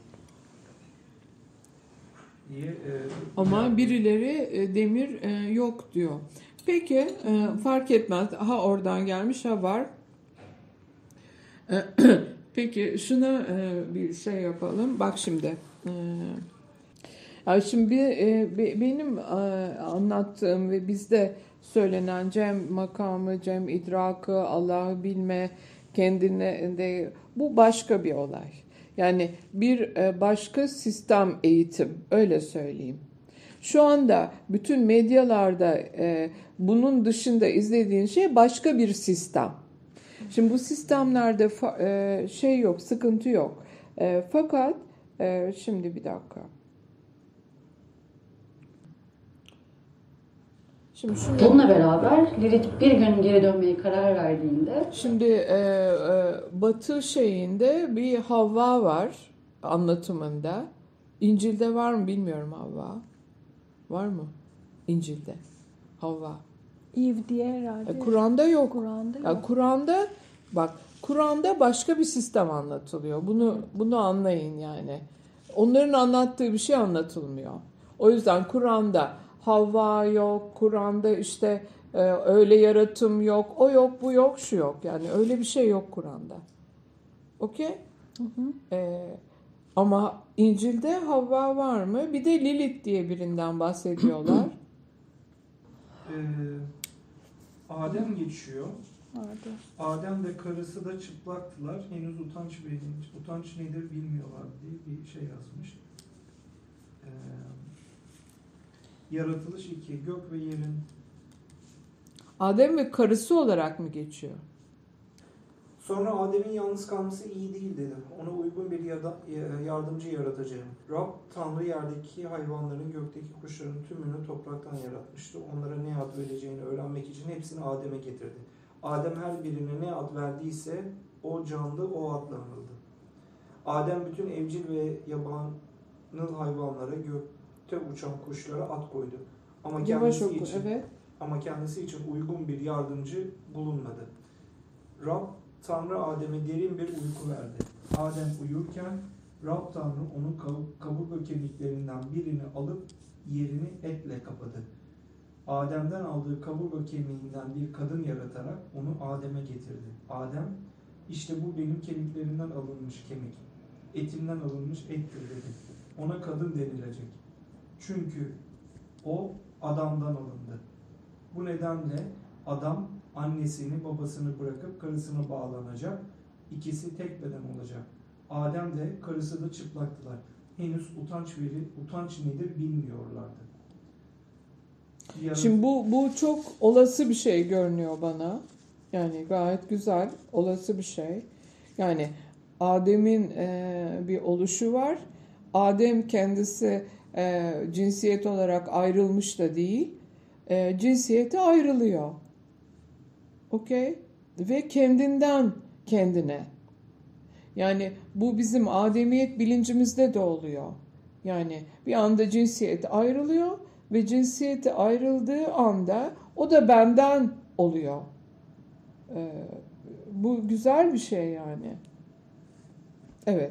diye. E, Ama birileri e, demir e, yok diyor. Peki e, fark etmez. Ha oradan gelmiş ha var. E, Peki şuna e, bir şey yapalım. Bak şimdi. E, ya şimdi bir, e, be- benim e, anlattığım ve bizde söylenen Cem makamı, Cem idrakı, Allah'ı bilme, kendine de bu başka bir olay. Yani bir e, başka sistem eğitim, öyle söyleyeyim. Şu anda bütün medyalarda e, bunun dışında izlediğin şey başka bir sistem. Şimdi bu sistemlerde fa- e, şey yok, sıkıntı yok. E, fakat e, şimdi bir dakika. Şimdi şunu Bununla beraber Lilith bir gün geri dönmeye karar verdiğinde Şimdi e, e, Batı şeyinde bir Havva var anlatımında. İncil'de var mı bilmiyorum Havva. Var mı? İncil'de. Havva. Eve diye herhalde. E, Kur'an'da yok. Kur'an'da Ya yok. Kur'an'da bak Kur'an'da başka bir sistem anlatılıyor. Bunu bunu anlayın yani. Onların anlattığı bir şey anlatılmıyor. O yüzden Kur'an'da Havva yok, Kur'an'da işte e, öyle yaratım yok, o yok, bu yok, şu yok. Yani öyle bir şey yok Kur'an'da. Okey? Hı hı. E, ama İncil'de Havva var mı? Bir de Lilith diye birinden bahsediyorlar. e, Adem geçiyor. Vardı. Adem ve karısı da çıplaktılar. Henüz utanç verilmiş. Utanç nedir bilmiyorlar diye bir şey yazmış. Ee, Yaratılış iki. Gök ve yerin. Adem ve karısı olarak mı geçiyor? Sonra Adem'in yalnız kalması iyi değil dedi. Ona uygun bir yada- yardımcı yaratacağım. Rab, Tanrı yerdeki hayvanların, gökteki kuşların tümünü topraktan yaratmıştı. Onlara ne ad vereceğini öğrenmek için hepsini Adem'e getirdi. Adem her birine ne ad verdiyse o canlı o adla anıldı. Adem bütün evcil ve yabanıl hayvanlara, gökte uçan kuşlara ad koydu. Ama Yavaş kendisi oku, için evet. ama kendisi için uygun bir yardımcı bulunmadı. Rab Tanrı Adem'e derin bir uyku verdi. Adem uyurken Rab Tanrı onun kaburga kemiklerinden birini alıp yerini etle kapadı. Adem'den aldığı kaburga kemiğinden bir kadın yaratarak onu Adem'e getirdi. Adem, işte bu benim kemiklerimden alınmış kemik, etimden alınmış ettir dedi. Ona kadın denilecek. Çünkü o Adam'dan alındı. Bu nedenle Adam annesini babasını bırakıp karısına bağlanacak. İkisi tek beden olacak. Adem de karısı da çıplaktılar. Henüz utanç veri, utanç nedir bilmiyorlardı. Yarın... Şimdi bu bu çok olası bir şey görünüyor bana. Yani gayet güzel, olası bir şey. Yani Adem'in e, bir oluşu var. Adem kendisi e, cinsiyet olarak ayrılmış da değil. E, cinsiyeti ayrılıyor. Okey? Ve kendinden kendine. Yani bu bizim ademiyet bilincimizde de oluyor. Yani bir anda cinsiyet ayrılıyor ve cinsiyeti ayrıldığı anda o da benden oluyor. Ee, bu güzel bir şey yani. Evet.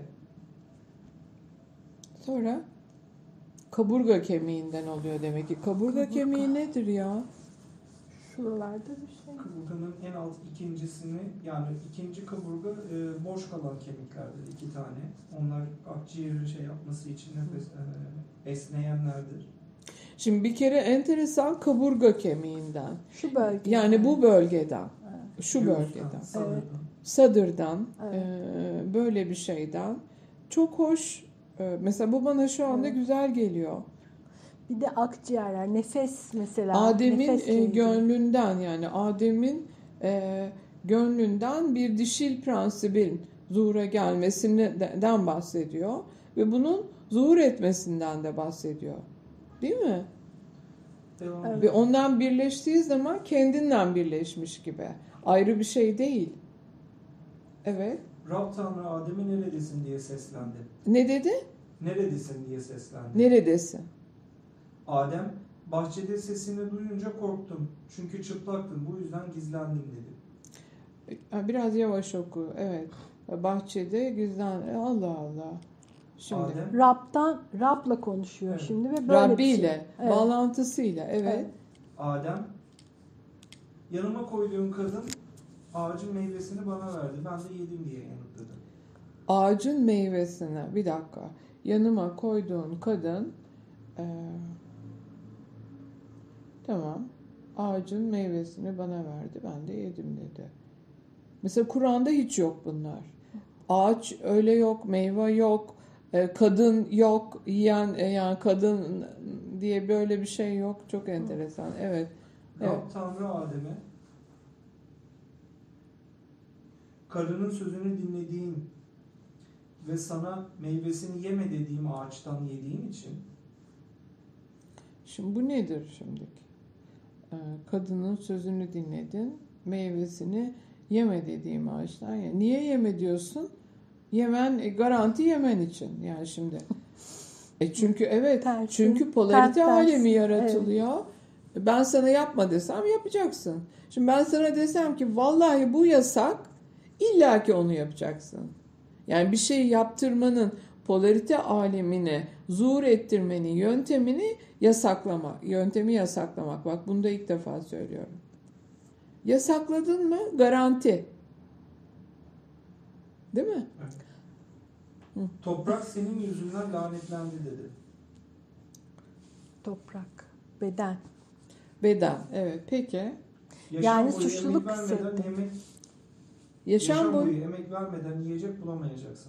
Sonra kaburga kemiğinden oluyor demek ki. Kaburga, Kaburga. kemiği nedir ya? Şuralarda bir şey. Kaburganın en alt ikincisini, yani ikinci kaburga e, boş kalan kemiklerdir, iki tane. Onlar akciğeri şey yapması için nefes e, esneyenlerdir. Şimdi bir kere enteresan, kaburga kemiğinden. Şu bölge. Yani bu bölgeden. Evet. Şu Göğüsten, bölgeden. sadırdan. Sadırdan, Evet. e, böyle bir şeyden. Çok hoş. E, mesela bu bana şu anda Evet. güzel geliyor. Bir de akciğerler, nefes mesela. Adem'in nefesle e, ilgili. gönlünden, yani Adem'in e, gönlünden bir dişil prensibin zuhura gelmesinden bahsediyor. Ve bunun zuhur etmesinden de bahsediyor. Değil mi? Devam Evet. Ve ondan birleştiği zaman kendinden birleşmiş gibi. Ayrı bir şey değil. Evet. Rab Tanrı Adem'e neredesin diye seslendi. Ne dedi? Neredesin diye seslendi. Neredesin? Adem, bahçede sesini duyunca korktum. Çünkü çıplaktım, bu yüzden gizlendim dedi. Biraz yavaş oku. Evet. Bahçede gizlen. Allah Allah. Şimdi. Adem, Rab'dan, Rab'la konuşuyor Evet. şimdi ve böyle Rabbi bir şey. ile, Evet. bağlantısıyla. Evet. Evet. Adem, yanıma koyduğun kadın ağacın meyvesini bana verdi. Ben de yedim diye yanıtladı. Ağacın meyvesine, bir dakika. Yanıma koyduğun kadın, e, tamam. Ağacın meyvesini bana verdi. Ben de yedim dedi. Mesela Kur'an'da hiç yok bunlar. Ağaç öyle yok, meyve yok, e, kadın yok, yiyen e, yani kadın diye böyle bir şey yok. Çok enteresan. Evet. Rab Evet. Tanrı Adem'e, karının sözünü dinlediğin ve sana meyvesini yeme dediğim ağaçtan yediğin için Şimdi bu nedir şimdiki? Ee, kadının sözünü dinledin, meyvesini yeme dediğim ağaçtan. Yani niye yeme diyorsun? Yemen, e, garanti yemen için. Yani şimdi. E çünkü evet, Tersi, çünkü polarite ters, alemi tersi, yaratılıyor. Ben sana yapma desem yapacaksın. Şimdi ben sana desem ki vallahi bu yasak, illaki onu yapacaksın. Yani bir şey yaptırmanın, polarite alemine zuhur ettirmenin yöntemini yasaklamak, yöntemi yasaklamak. Bak bunu da ilk defa söylüyorum. Yasakladın mı garanti. Değil mi? evet. Hı. Toprak senin yüzünden lanetlendi dedi. Toprak, beden. Beden. Evet. Peki. Yaşam Yani boyu suçluluk emek vermeden hissetti. yemek, Yaşam, yaşam boyu. boyu emek vermeden yiyecek bulamayacaksın.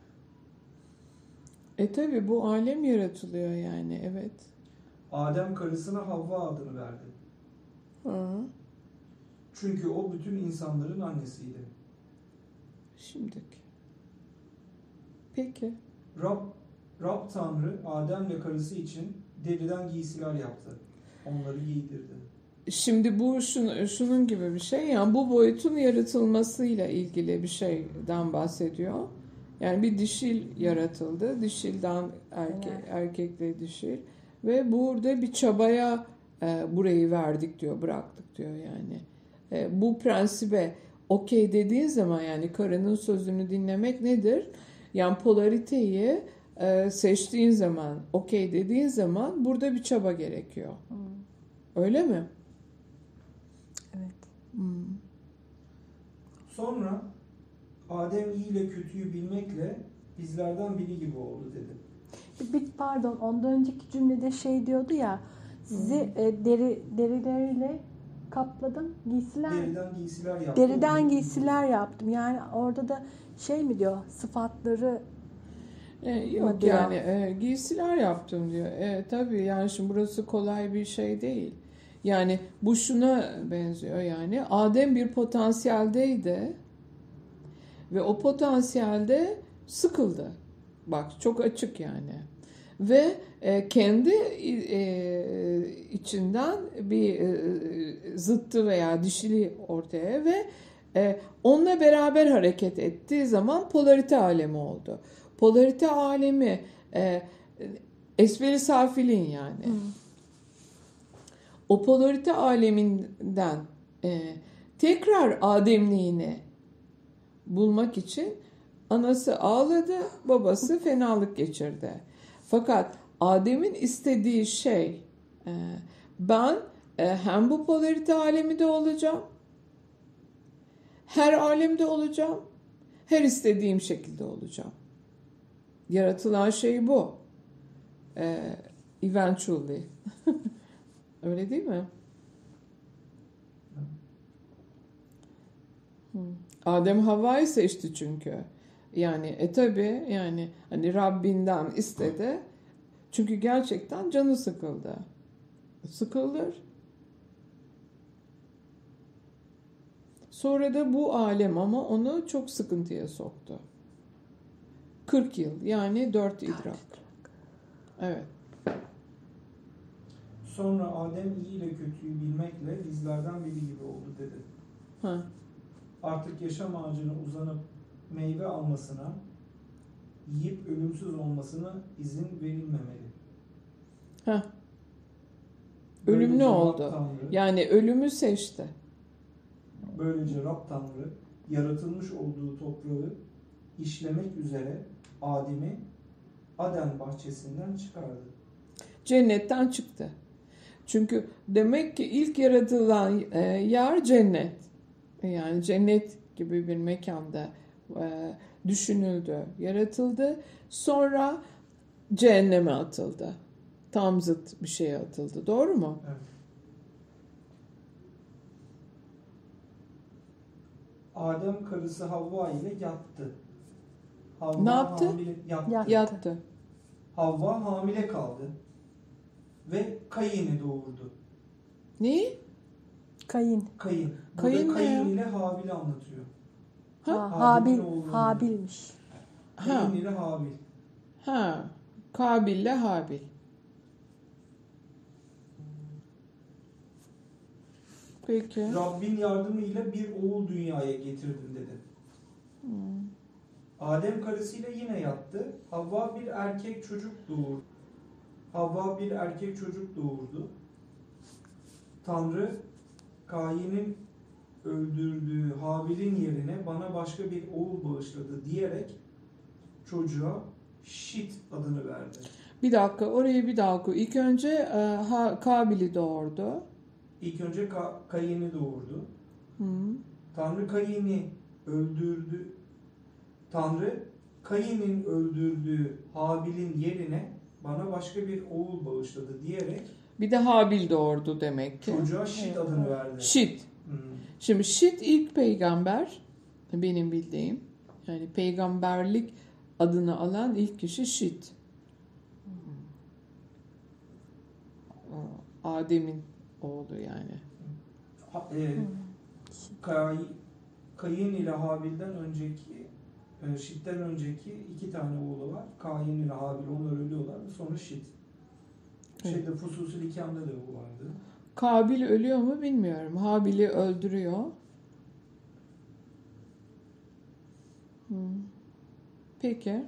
E tabi bu alem yaratılıyor yani. Evet. Adem karısına Havva adını verdi. Hı. Çünkü o bütün insanların annesiydi. Şimdiki. Peki. Rab, Rab Tanrı Adem'le karısı için deriden giysiler yaptı. Onları giydirdi. Şimdi bu şun, şunun gibi bir şey. Yani bu boyutun yaratılmasıyla ilgili bir şeyden bahsediyor. Yani bir dişil yaratıldı. Dişilden erke, Evet. erkekle dişil. Ve burada bir çabaya e, burayı verdik diyor, bıraktık diyor yani. E, bu prensibe okey dediğin zaman, yani karının sözünü dinlemek nedir? Yani polariteyi e, seçtiğin zaman, okey dediğin zaman burada bir çaba gerekiyor. Hmm. Öyle mi? Evet. Hmm. Sonra Adem iyi ile kötüyü bilmekle bizlerden biri gibi oldu dedi. Bir, pardon, ondan önceki cümlede şey diyordu ya, sizi e, deri derileriyle kapladım, giysiler. Deriden giysiler yaptı. Deriden Onu- giysiler yaptım. Yani orada da şey mi diyor, sıfatları E, yok mı diyor? yani e, giysiler yaptım diyor. E, tabii yani şimdi burası kolay bir şey değil. Yani bu şuna benziyor yani. Adem bir potansiyeldeydi ve o potansiyelde sıkıldı. Bak çok açık yani. Ve e, kendi e, içinden bir e, zıttı veya dişili ortaya ve e, onunla beraber hareket ettiği zaman polarite alemi oldu. Polarite alemi e, esferi safilin yani. Hı. O polarite aleminden e, tekrar ademliğini bulmak için anası ağladı, babası fenalık geçirdi. Fakat Adem'in istediği şey, e, ben e, hem bu polarite aleminde olacağım, her alemde olacağım, her istediğim şekilde olacağım. Yaratılan şey bu. E, eventually. Öyle değil mi? Hmm. Adem Havva'yı seçti çünkü. Yani e tabi yani hani Rabbinden istedi. Çünkü gerçekten canı sıkıldı. Sıkılır. Sonra da bu alem ama onu çok sıkıntıya soktu. kırk yıl yani dört idrak. Evet. Sonra Adem iyi ile kötüyü bilmekle bizlerden biri gibi oldu dedi. Ha. Artık yaşam ağacına uzanıp meyve almasına, yiyip ölümsüz olmasına izin verilmemeli. Ha. Ölümlü Böylece Rab oldu. Tanrı, Yani ölümü seçti. böylece Rab Tanrı yaratılmış olduğu toprağı işlemek üzere Adem'i Aden bahçesinden çıkardı. Cennetten çıktı. Çünkü demek ki ilk yaratılan e, yer cennet. Yani cennet gibi bir mekanda e, düşünüldü, yaratıldı. Sonra cehenneme atıldı. Tam zıt bir şeye atıldı. Doğru mu? Evet. Adem karısı Havva ile yattı. Havva Ne yaptı? Hamile, yattı. Yattı. Yattı. Havva hamile kaldı ve Kayin'i doğurdu. Neyi? Kayın. Kayın. Burada Kayın ne Kayın ya? ile Habil'i anlatıyor. Ha? Ha, Habil'in Habil, oğlu. Habil'miş. Ha. Kayın ile Habil. Ha. Kabil'le Habil. Peki. Rabbin yardımıyla bir oğul dünyaya getirdim dedi. Hmm. Adem karısıyla yine yattı. Havva bir erkek çocuk doğurdu. Havva bir erkek çocuk doğurdu. Tanrı Kayin'in öldürdüğü Habil'in yerine bana başka bir oğul bağışladı diyerek çocuğa Şit adını verdi. Bir dakika orayı bir daha oku. İlk önce e, ha, Kabil'i doğurdu. İlk önce Ka- Kayin'i doğurdu. Hı. Tanrı Kayin'i öldürdü. Tanrı Kayin'in öldürdüğü Habil'in yerine bana başka bir oğul bağışladı diyerek Bir de Habil doğurdu demek ki. çocuğa Şit Evet, adını evet. verdi. Şit. Hmm. Şimdi Şit ilk peygamber benim bildiğim. Yani peygamberlik adını alan ilk kişi Şit. Adem'in oğlu yani. Ha- e, Kay, Kayın ile Habil'den önceki e, Şit'ten önceki iki tane oğlu var. Kayin ile Habil onlar ölüyorlar. Sonra Şit. Şeyde Fusus-ül Hikam'da da bu vardı. Kabil ölüyor mu bilmiyorum. Habil'i öldürüyor. Hı. Peki.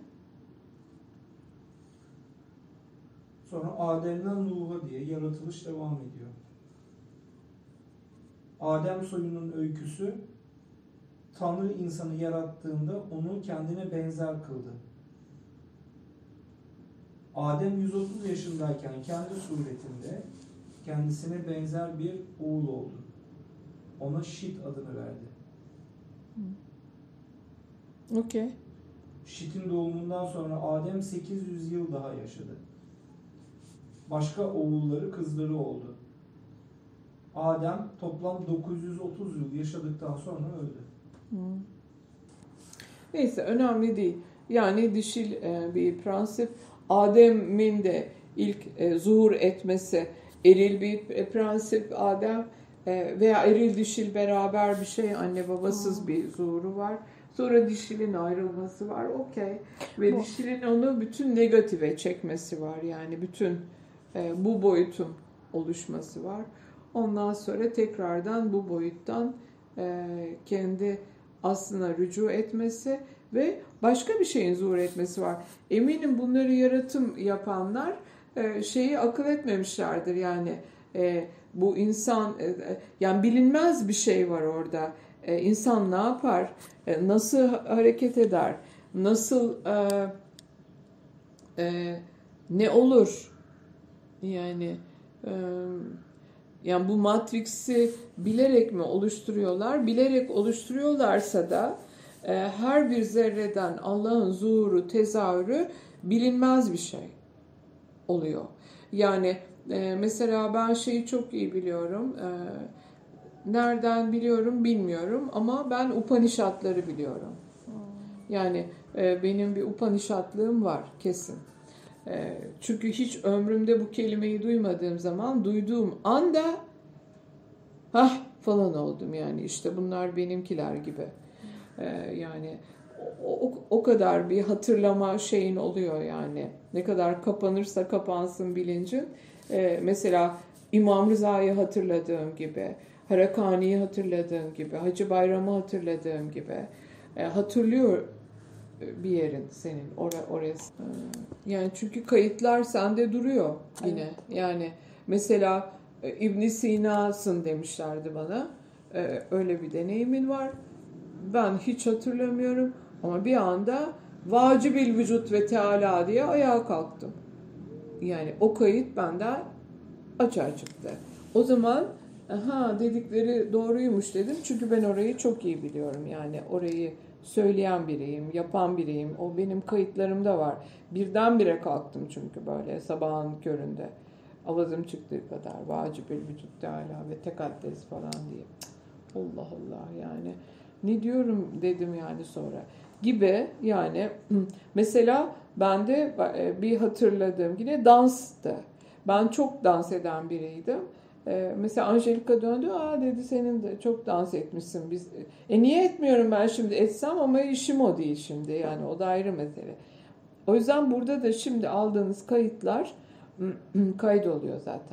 Sonra Adem'den Nuh'a diye yaratılış devam ediyor. Adem soyunun öyküsü Tanrı insanı yarattığında onu kendine benzer kıldı. Adem yüz otuz yaşındayken kendi suretinde, kendisine benzer bir oğul oldu. Ona Şit adını verdi. Okey. Şit'in doğumundan sonra Adem sekiz yüz yıl daha yaşadı. Başka oğulları, kızları oldu. Adem toplam dokuz yüz otuz yıl yaşadıktan sonra öldü. Hmm. Neyse, önemli değil. Yani dişil e, bir prensip. Adem'in de ilk e, zuhur etmesi eril bir e, prensip. Adem e, veya eril dişil beraber bir şey, anne babasız bir zuhuru var. Sonra dişilin ayrılması var. Okey. Ve Bu- dişilin onu bütün negatife çekmesi var. Yani bütün e, bu boyutun oluşması var. Ondan sonra tekrardan bu boyuttan e, kendi aslına rücu etmesi ve başka bir şeyin zuhur etmesi var. Eminim bunları yaratım yapanlar e, şeyi akıl etmemişlerdir. Yani e, bu insan, e, yani bilinmez bir şey var orada. E, insan ne yapar? E, nasıl hareket eder? Nasıl e, e, ne olur? Yani e, yani bu Matrix'i bilerek mi oluşturuyorlar? Bilerek oluşturuyorlarsa da e, her bir zerreden Allah'ın zuhuru, tezahürü bilinmez bir şey oluyor. Yani e, mesela ben şeyi çok iyi biliyorum. E, nereden biliyorum bilmiyorum ama ben Upanishadları biliyorum. Yani e, benim bir Upanishatlığım var kesin. E, çünkü hiç ömrümde bu kelimeyi duymadığım zaman duyduğum anda hah falan oldum, yani işte bunlar benimkiler gibi. E, yani o, o, o kadar bir hatırlama şeyin oluyor yani. Ne kadar kapanırsa kapansın bilincin. E, mesela İmam Rıza'yı hatırladığım gibi, Harakani'yi hatırladığım gibi, Hacı Bayram'ı hatırladığım gibi e, hatırlıyor bir yerin senin or- orası. Yani çünkü kayıtlar sende duruyor yine. Evet. Yani mesela e, İbn Sina'sın demişlerdi bana. E, öyle bir deneyimin var. Ben hiç hatırlamıyorum ama bir anda vacibil vücut ve teala diye ayağa kalktım. Yani o kayıt benden açığa çıktı. O zaman aha dedikleri doğruymuş dedim. Çünkü ben orayı çok iyi biliyorum. Yani orayı söyleyen biriyim, yapan biriyim. O benim kayıtlarımda var. Birdenbire kalktım çünkü böyle sabahın köründe. Avazım çıktığı kadar vacibül vücut teala ve tekaddes falan diye. Cık, Allah Allah yani. Ne diyorum dedim yani sonra. Gibi yani mesela ben de bir hatırladığım yine danstı. Ben çok dans eden biriydim. Ee, mesela Angelika döndü, aa dedi senin de çok dans etmişsin. Biz, e niye etmiyorum ben şimdi, etsem ama işim o değil şimdi, yani o da ayrı mesele. O yüzden burada da şimdi aldığınız kayıtlar kaydoluyor zaten.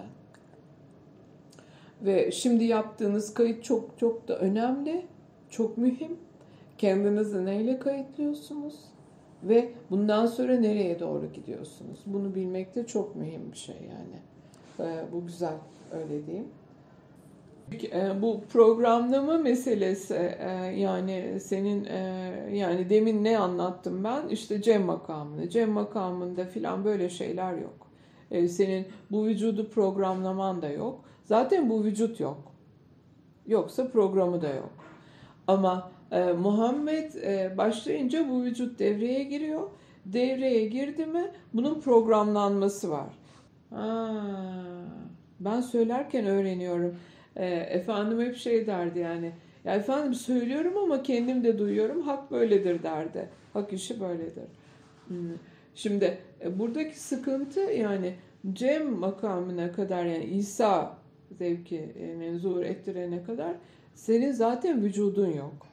Ve şimdi yaptığınız kayıt çok çok da önemli, çok mühim. Kendinizi neyle kayıtlıyorsunuz ve bundan sonra nereye doğru gidiyorsunuz? Bunu bilmek de çok mühim bir şey yani. Ee, bu güzel, öyle diyeyim. E, bu programlama meselesi e, yani senin e, yani demin ne anlattım ben? İşte Cem makamını. Cem makamında filan böyle şeyler yok. E, senin bu vücudu programlaman da yok. Zaten bu vücut yok. Yoksa programı da yok. Ama e, Muhammed e, başlayınca bu vücut devreye giriyor. Devreye girdi mi bunun programlanması var. Ha, ben söylerken öğreniyorum. E, efendim hep şey derdi yani. Ya efendim söylüyorum ama kendim de duyuyorum. Hak böyledir derdi. Hak işi böyledir. Hmm. Şimdi e, buradaki sıkıntı yani Cem makamına kadar, yani İsa zevkini zuhur ettirene kadar senin zaten vücudun yok.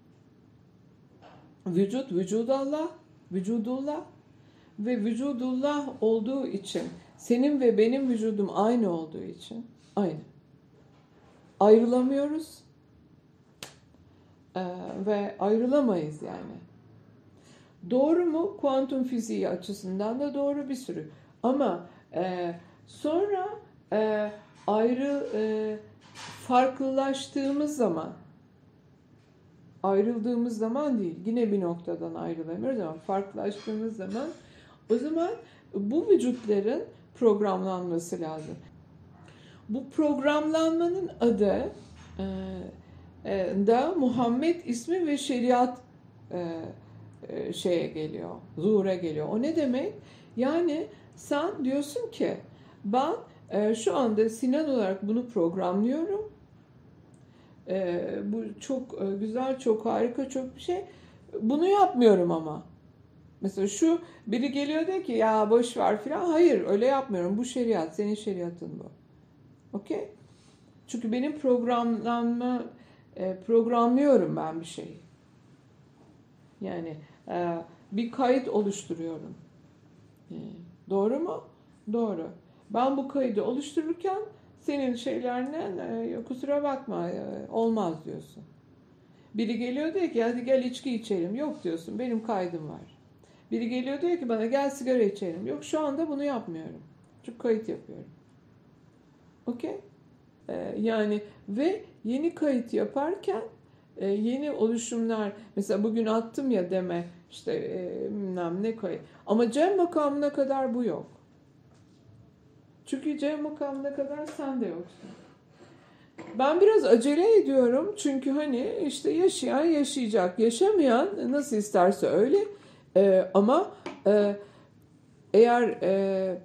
Vücut, vücudallah, vücudullah ve vücudullah olduğu için, senin ve benim vücudum aynı olduğu için aynı. Ayrılamıyoruz ee, ve ayrılamayız yani. Doğru mu? Kuantum fiziği açısından da doğru bir sürü. Ama e, sonra e, ayrı e, farklılaştığımız zaman, ayrıldığımız zaman değil, yine bir noktadan ayrılamıyoruz ama farklılaştığımız zaman, o zaman bu vücutların programlanması lazım. bu programlanmanın adı e, e, da Muhammed ismi ve şeriat e, e, şeye geliyor, zuhura geliyor. O ne demek? Yani sen diyorsun ki ben e, şu anda Sinan olarak bunu programlıyorum. E, bu çok e, güzel, çok harika, çok bir şey. Bunu yapmıyorum ama. Mesela şu biri geliyor diyor ki ya boş ver filan. Hayır, öyle yapmıyorum. Bu şeriat, senin şeriatın bu. Okey? Çünkü benim programlanma e, programlıyorum ben bir şeyi. Yani e, bir kayıt oluşturuyorum. E, doğru mu? Doğru. Ben bu kaydı oluştururken senin şeylerine e, kusura bakma e, olmaz diyorsun. Biri geliyor diyor ki hadi gel içki içelim. Yok diyorsun, benim kaydım var. Biri geliyor diyor ki bana gel sigara içelim. Yok, şu anda bunu yapmıyorum. Çünkü kayıt yapıyorum. Okey? Ee, yani ve yeni kayıt yaparken e, yeni oluşumlar, mesela bugün attım ya deme işte e, bilmem ne kayıt. Ama Cem makamına kadar bu yok. Çünkü Cem makamına kadar sen de yoksun. Ben biraz acele ediyorum çünkü hani işte yaşayan yaşayacak, yaşamayan nasıl isterse öyle. Ee, ama e, eğer e,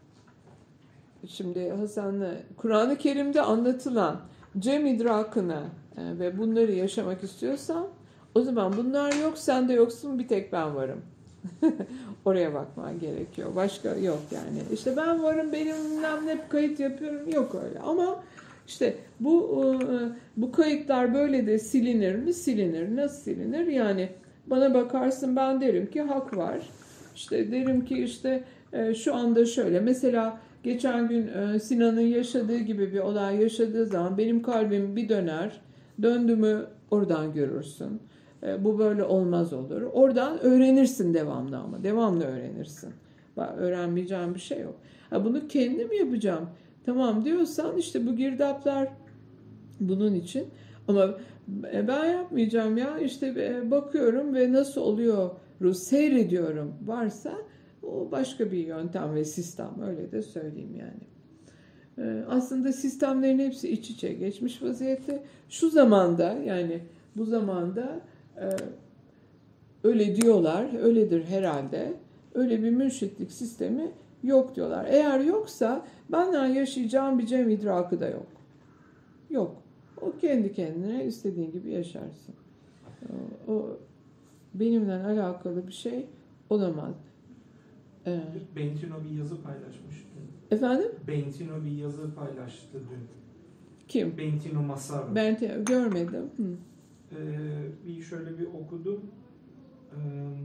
şimdi Hasan'la Kur'an-ı Kerim'de anlatılan cem idrakını e, ve bunları yaşamak istiyorsan o zaman bunlar yok, sen de yoksun, bir tek ben varım. Oraya bakman gerekiyor. Başka yok yani. İşte ben varım, benim bilmem ne kayıt yapıyorum. Yok öyle. Ama işte bu bu kayıtlar böyle de silinir mi? Silinir. Nasıl silinir? Yani bana bakarsın, ben derim ki hak var. İşte derim ki işte şu anda şöyle. Mesela geçen gün Sinan'ın yaşadığı gibi bir olay yaşadığı zaman benim kalbim bir döner. Döndü mü oradan görürsün. Bu böyle olmaz olur. Oradan öğrenirsin devamlı ama. Devamlı öğrenirsin. Bak, öğrenmeyeceğim bir şey yok. Ha, bunu kendim yapacağım. Tamam diyorsan işte bu girdaplar bunun için. Ama ben yapmayacağım ya. İşte bakıyorum ve nasıl oluyor seyrediyorum. Varsa o başka bir yöntem ve sistem. Öyle de söyleyeyim yani. Aslında sistemlerin hepsi iç içe geçmiş vaziyette. Şu zamanda yani bu zamanda Ee, öyle diyorlar, öyledir herhalde. Öyle bir mürşitlik sistemi yok diyorlar. Eğer yoksa benden yaşayacağım bir cem idrakı da yok. Yok. O kendi kendine istediğin gibi yaşarsın. O, o benimle alakalı bir şey olamaz. Ee, Bentino bir yazı paylaşmış dün. Efendim? Bentino bir yazı paylaştı dün. Kim? Bentino Massaro. Ben te- görmedim. Hı. Ee, bir şöyle bir okudum. Ee,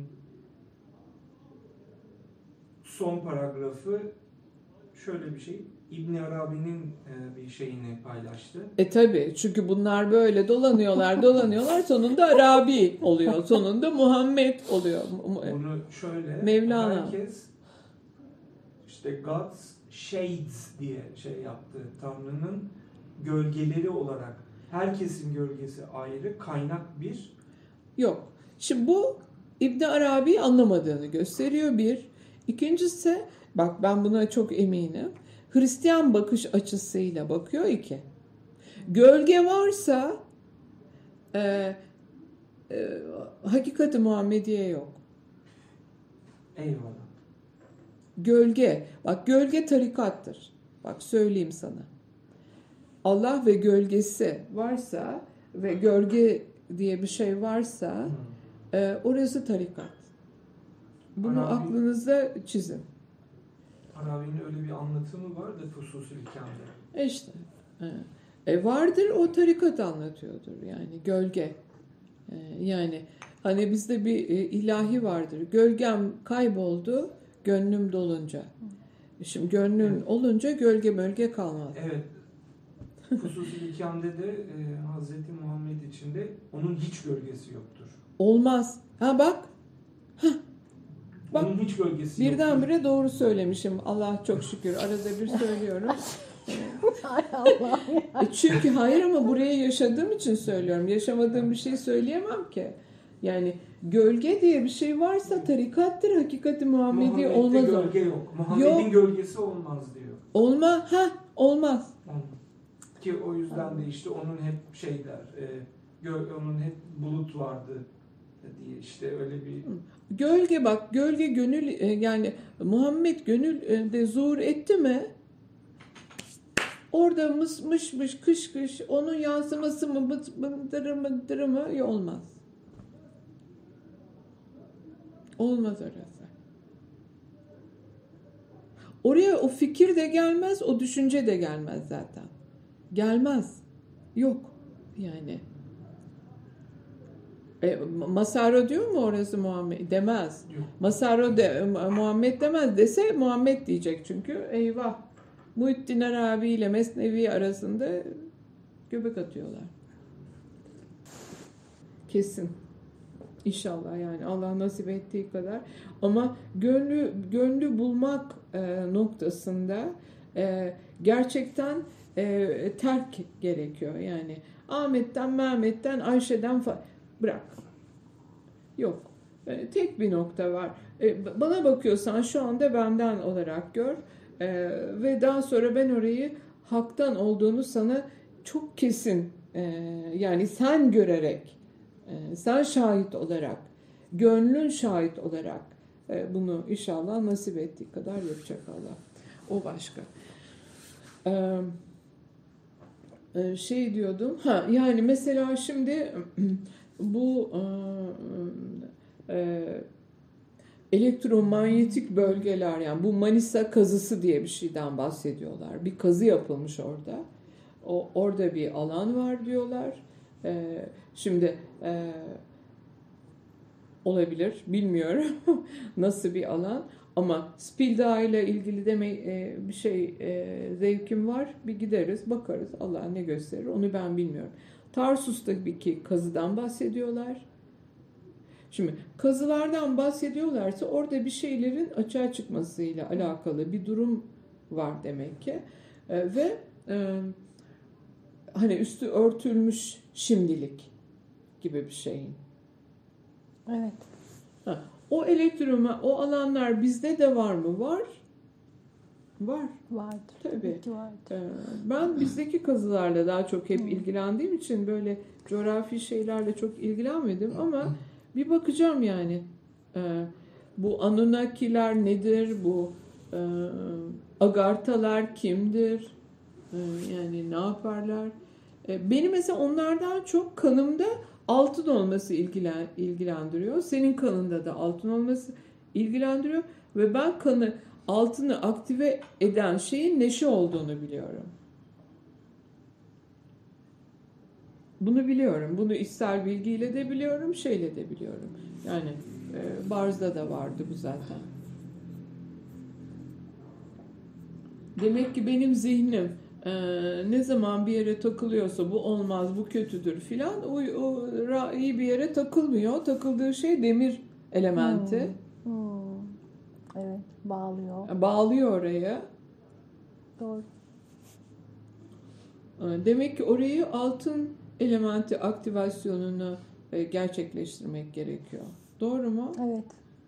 son paragrafı şöyle bir şey. İbn Arabi'nin e, bir şeyini paylaştı. E tabi, çünkü bunlar böyle dolanıyorlar dolanıyorlar, sonunda Arabi oluyor, sonunda Muhammed oluyor. Onu şöyle Mevlana. herkes işte God's Shades diye şey yaptı. Tanrı'nın gölgeleri olarak herkesin gölgesi ayrı, kaynak bir. Yok. Şimdi bu İbn Arabi anlamadığını gösteriyor bir. İkincisi, bak ben buna çok eminim. Hristiyan bakış açısıyla bakıyor iki. Gölge varsa e, e, hakikati Muhammediye yok. Eyvallah. Gölge. Bak gölge tarikattır. Bak söyleyeyim sana. Allah ve gölgesi varsa ve gölge diye bir şey varsa Hmm. e, orası tarikat. Bunu Arabi, aklınızda çizin. Arabi'nin öyle bir anlatımı var da Fusus-ül Hikâm'de. E işte. E, e vardır, o tarikat anlatıyordur yani gölge. E, yani hani bizde bir e, ilahi vardır. Gölgem kayboldu, gönlüm dolunca. Şimdi gönlün Evet. olunca gölge bölge kalmaz. Evet. Fusus-ül Hikâm'de de e, Hazreti Muhammed içinde onun hiç gölgesi yoktur. Olmaz. Ha bak. Bak, onun hiç gölgesi yoktur. birdenbire doğru söylemişim. Allah çok şükür. Arada bir söylüyorum. Hay Allah. E çünkü hayır, ama buraya yaşadığım için söylüyorum. Yaşamadığım bir şey söyleyemem ki. Yani gölge diye bir şey varsa tarikattır. Hakikati Muhammedi Muhammed'de olmaz o. gölge yok. Muhammed'in Yok. gölgesi olmaz diyor. Olma. Ha olmaz. Ki o yüzden de işte onun hep şey der, e, gö- onun hep bulut vardı diye işte öyle bir... Gölge bak, gölge gönül e, yani Muhammed gönül e, de zuhur etti mi? Orada mıs mış mış kış kış onun yansıması mı mıt mıdırı mıdırı mı olmaz. Olmaz orası. Oraya o fikir de gelmez, o düşünce de gelmez zaten. Gelmez. Yok. Yani. E, Masaro diyor mu orası Muhammed? Demez. Yok. Masaro de, Muhammed demez. Dese Muhammed diyecek çünkü. Eyvah. Muhittin Arabi ile Mesnevi arasında göbek atıyorlar. Kesin. İnşallah yani Allah nasip ettiği kadar. Ama gönlü gönlü bulmak e, noktasında e, gerçekten e, terk gerekiyor. Yani Ahmet'ten, Mehmet'ten, Ayşe'den fa- bırak. Yok. E, tek bir nokta var. E, bana bakıyorsan şu anda benden olarak gör. E, ve daha sonra ben orayı haktan olduğunu sana çok kesin e, yani sen görerek e, sen şahit olarak gönlün şahit olarak e, bunu inşallah nasip ettiği kadar yapacak Allah. O başka. E, e, şey diyordum. Ha yani mesela şimdi bu e, e, elektromanyetik bölgeler yani bu Manisa kazısı diye bir şeyden bahsediyorlar. Bir kazı yapılmış orada. O orada bir alan var diyorlar. Ee, şimdi e, olabilir bilmiyorum nasıl bir alan ama Spilda ile ilgili deme e, bir şey e, zevkim var. Bir gideriz bakarız Allah ne gösterir onu ben bilmiyorum. Tarsus'taki kazıdan bahsediyorlar. Şimdi kazılardan bahsediyorlarsa orada bir şeylerin açığa çıkmasıyla alakalı bir durum var demek ki. E, ve e, hani üstü örtülmüş şimdilik gibi bir şeyin. Evet. Ha, o elektroma, o alanlar bizde de var mı? Var. Var. Vardır. Tabii. Tabii ki vardır. Ee, ben bizdeki kazılarla daha çok hep ilgilendiğim için böyle coğrafi şeylerle çok ilgilenmedim ama bir bakacağım yani. Ee, bu Anunnakiler nedir? Bu e, Agarthalar kimdir? Ee, yani ne yaparlar? Ee, beni mesela onlardan çok kanımda altın olması ilgilen, ilgilendiriyor. Senin kanında da altın olması ilgilendiriyor. Ve ben kanı altını aktive eden şeyin neşe olduğunu biliyorum. Bunu biliyorum. Bunu içsel bilgiyle de biliyorum, şeyle de biliyorum. Yani e, Barz'da da vardı bu zaten. Demek ki benim zihnim e, ne zaman bir yere takılıyorsa bu olmaz, bu kötüdür filan o, o iyi bir yere takılmıyor. Takıldığı şey demir elementi. Hmm. Hmm. Evet, bağlıyor. Bağlıyor oraya. Doğru. Demek ki orayı altın elementi aktivasyonunu gerçekleştirmek gerekiyor. Doğru mu? Evet.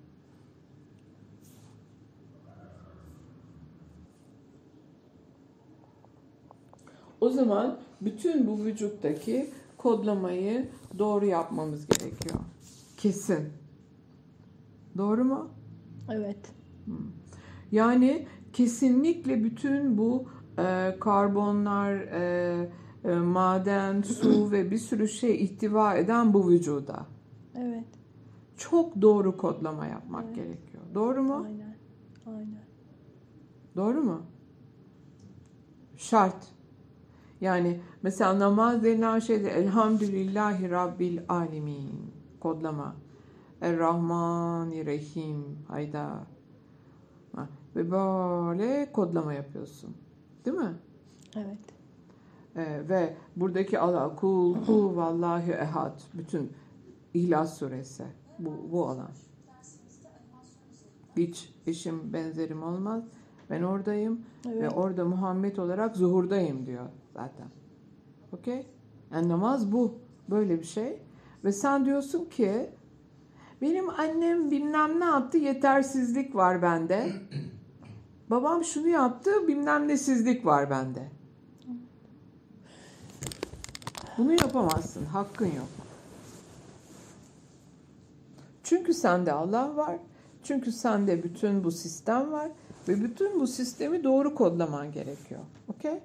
O zaman bütün bu vücuttaki kodlamayı doğru yapmamız gerekiyor. Kesin. Doğru mu? Evet. Yani kesinlikle bütün bu e, karbonlar, e, e, maden, su ve bir sürü şey ihtiva eden bu vücuda. Evet. Çok doğru kodlama yapmak Evet. gerekiyor. Doğru mu? Aynen. Aynen. Doğru mu? Şart. Yani mesela namaz denilen şeyde Elhamdülillahi Rabbil Alemin kodlama. Er-Rahmanir-Rahim hayda. Ha, ve böyle kodlama yapıyorsun. Değil mi? Evet. Ee, ve buradaki Allah kul hu vallahi ehad bütün İhlas suresi bu, bu alan. Hiç eşim benzerim olmaz. Ben oradayım Evet. ve orada Muhammed olarak zuhurdayım diyor zaten. Okey? Yani namaz bu. Böyle bir şey. Ve sen diyorsun ki benim annem bilmem ne yaptı yetersizlik var bende. babam şunu yaptı, bilmem nesizlik var bende. Bunu yapamazsın, hakkın yok. Çünkü sende Allah var, çünkü sende bütün bu sistem var ve bütün bu sistemi doğru kodlaman gerekiyor. Okey?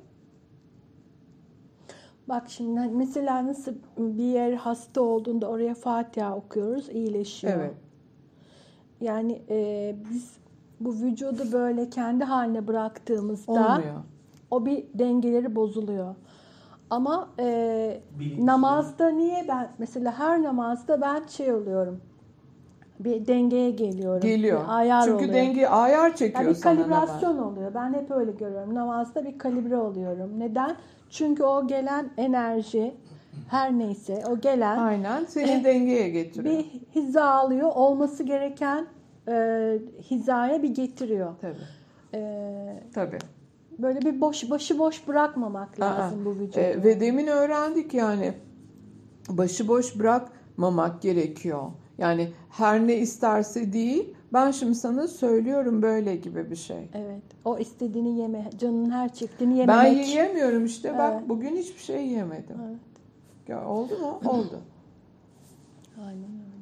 Bak şimdi mesela nasıl bir yer hasta olduğunda oraya Fatiha okuyoruz, iyileşiyor. Evet. Yani e, biz bu vücudu böyle kendi haline bıraktığımızda Olmuyor. o bir dengeleri bozuluyor. Ama e, Bilinçli. namazda niye ben mesela her namazda ben şey oluyorum. Bir dengeye geliyorum. Geliyor. Bir ayar Çünkü oluyor. denge ayar çekiyor Yani bir sana kalibrasyon namaz. oluyor. Ben hep öyle görüyorum. Namazda bir kalibre oluyorum. Neden? Çünkü o gelen enerji her neyse o gelen Aynen seni dengeye getiriyor. bir hiza alıyor. Olması gereken e, hizaya bir getiriyor. Tabii. E, Tabii. böyle bir boş başı boş bırakmamak lazım Aa, bu vücudu. e, ve demin öğrendik yani başıboş bırakmamak gerekiyor. Yani her ne isterse değil, ben şimdi sana söylüyorum böyle gibi bir şey. Evet. O istediğini yeme, canın her çektiğini Ben yememek. yiyemiyorum işte bak Evet. bugün hiçbir şey yemedim. Evet. Ya, oldu mu? Oldu. Aynen öyle.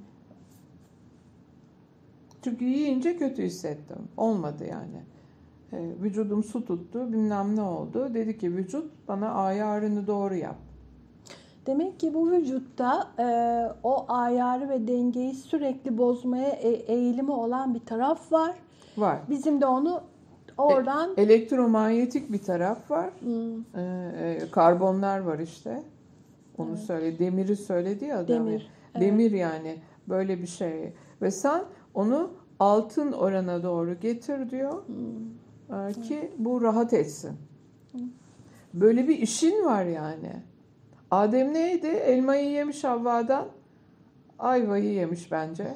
Çünkü yiyince kötü hissettim. Olmadı yani. E, vücudum su tuttu, bilmem ne oldu. Dedi ki vücut bana ayarını doğru yap. Demek ki bu vücutta e, o ayarı ve dengeyi sürekli bozmaya e- eğilimi olan bir taraf var. Var. Bizim de onu oradan E, elektromanyetik bir taraf var. Hmm, E, e, karbonlar var işte. Onu Evet. söyle. Demiri söyledi ya adam. demir. Evet. Demir yani böyle bir şey. Ve sen onu altın orana doğru getir diyor. Hmm, e, ki bu rahat etsin. Böyle bir işin var yani. Adem neydi? Elmayı yemiş Havva'dan. Ayvayı yemiş bence.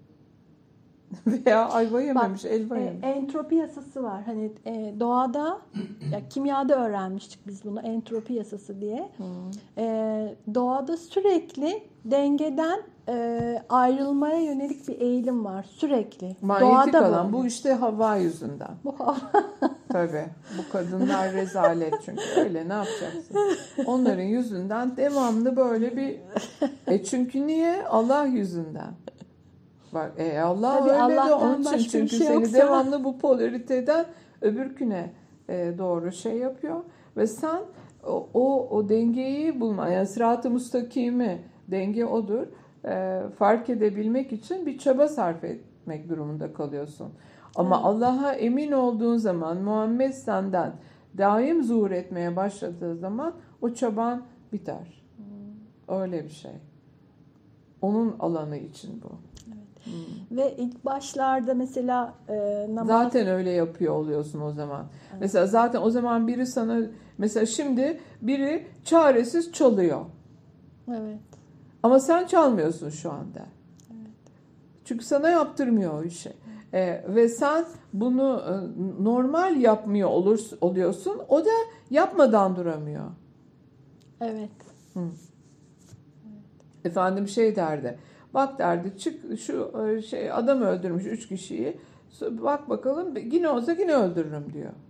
Veya ayva yememiş, elma E, yemiş. entropi yasası var. Hani e, doğada ya kimyada öğrenmiştik biz bunu entropi yasası diye. E, doğada sürekli dengeden e, ayrılmaya yönelik bir eğilim var sürekli. Manyetik doğada alan. böyle. Bu işte hava yüzünden. Bu Tabii. Bu kadınlar rezalet çünkü. Öyle ne yapacaksın? Onların yüzünden devamlı böyle bir... E çünkü niye? Allah yüzünden. Bak e Allah Tabii öyle de Allah'tan onun için. başka bir Çünkü şey seni yoksa- devamlı bu polariteden öbürküne e, doğru şey yapıyor. Ve sen o, o, o dengeyi bulma. Yani sırat-ı müstakimi denge odur. E, fark edebilmek için bir çaba sarf etmek durumunda kalıyorsun. Ama Evet. Allah'a emin olduğun zaman Muhammed senden daim zuhur etmeye başladığı zaman o çaban biter. Öyle bir şey. Onun alanı için bu. Ve ilk başlarda mesela e, namaz Zaten öyle yapıyor oluyorsun o zaman. Mesela zaten o zaman biri sana mesela şimdi biri çaresiz çalıyor. evet. Ama sen çalmıyorsun şu anda. Çünkü sana yaptırmıyor o işi. Ee, ve sen bunu e, normal yapmıyor olur, oluyorsun. O da yapmadan duramıyor. Evet. Efendim şey derdi. Bak derdi çık şu e, şey adam öldürmüş üç kişiyi. Bak bakalım yine olsa yine öldürürüm diyor.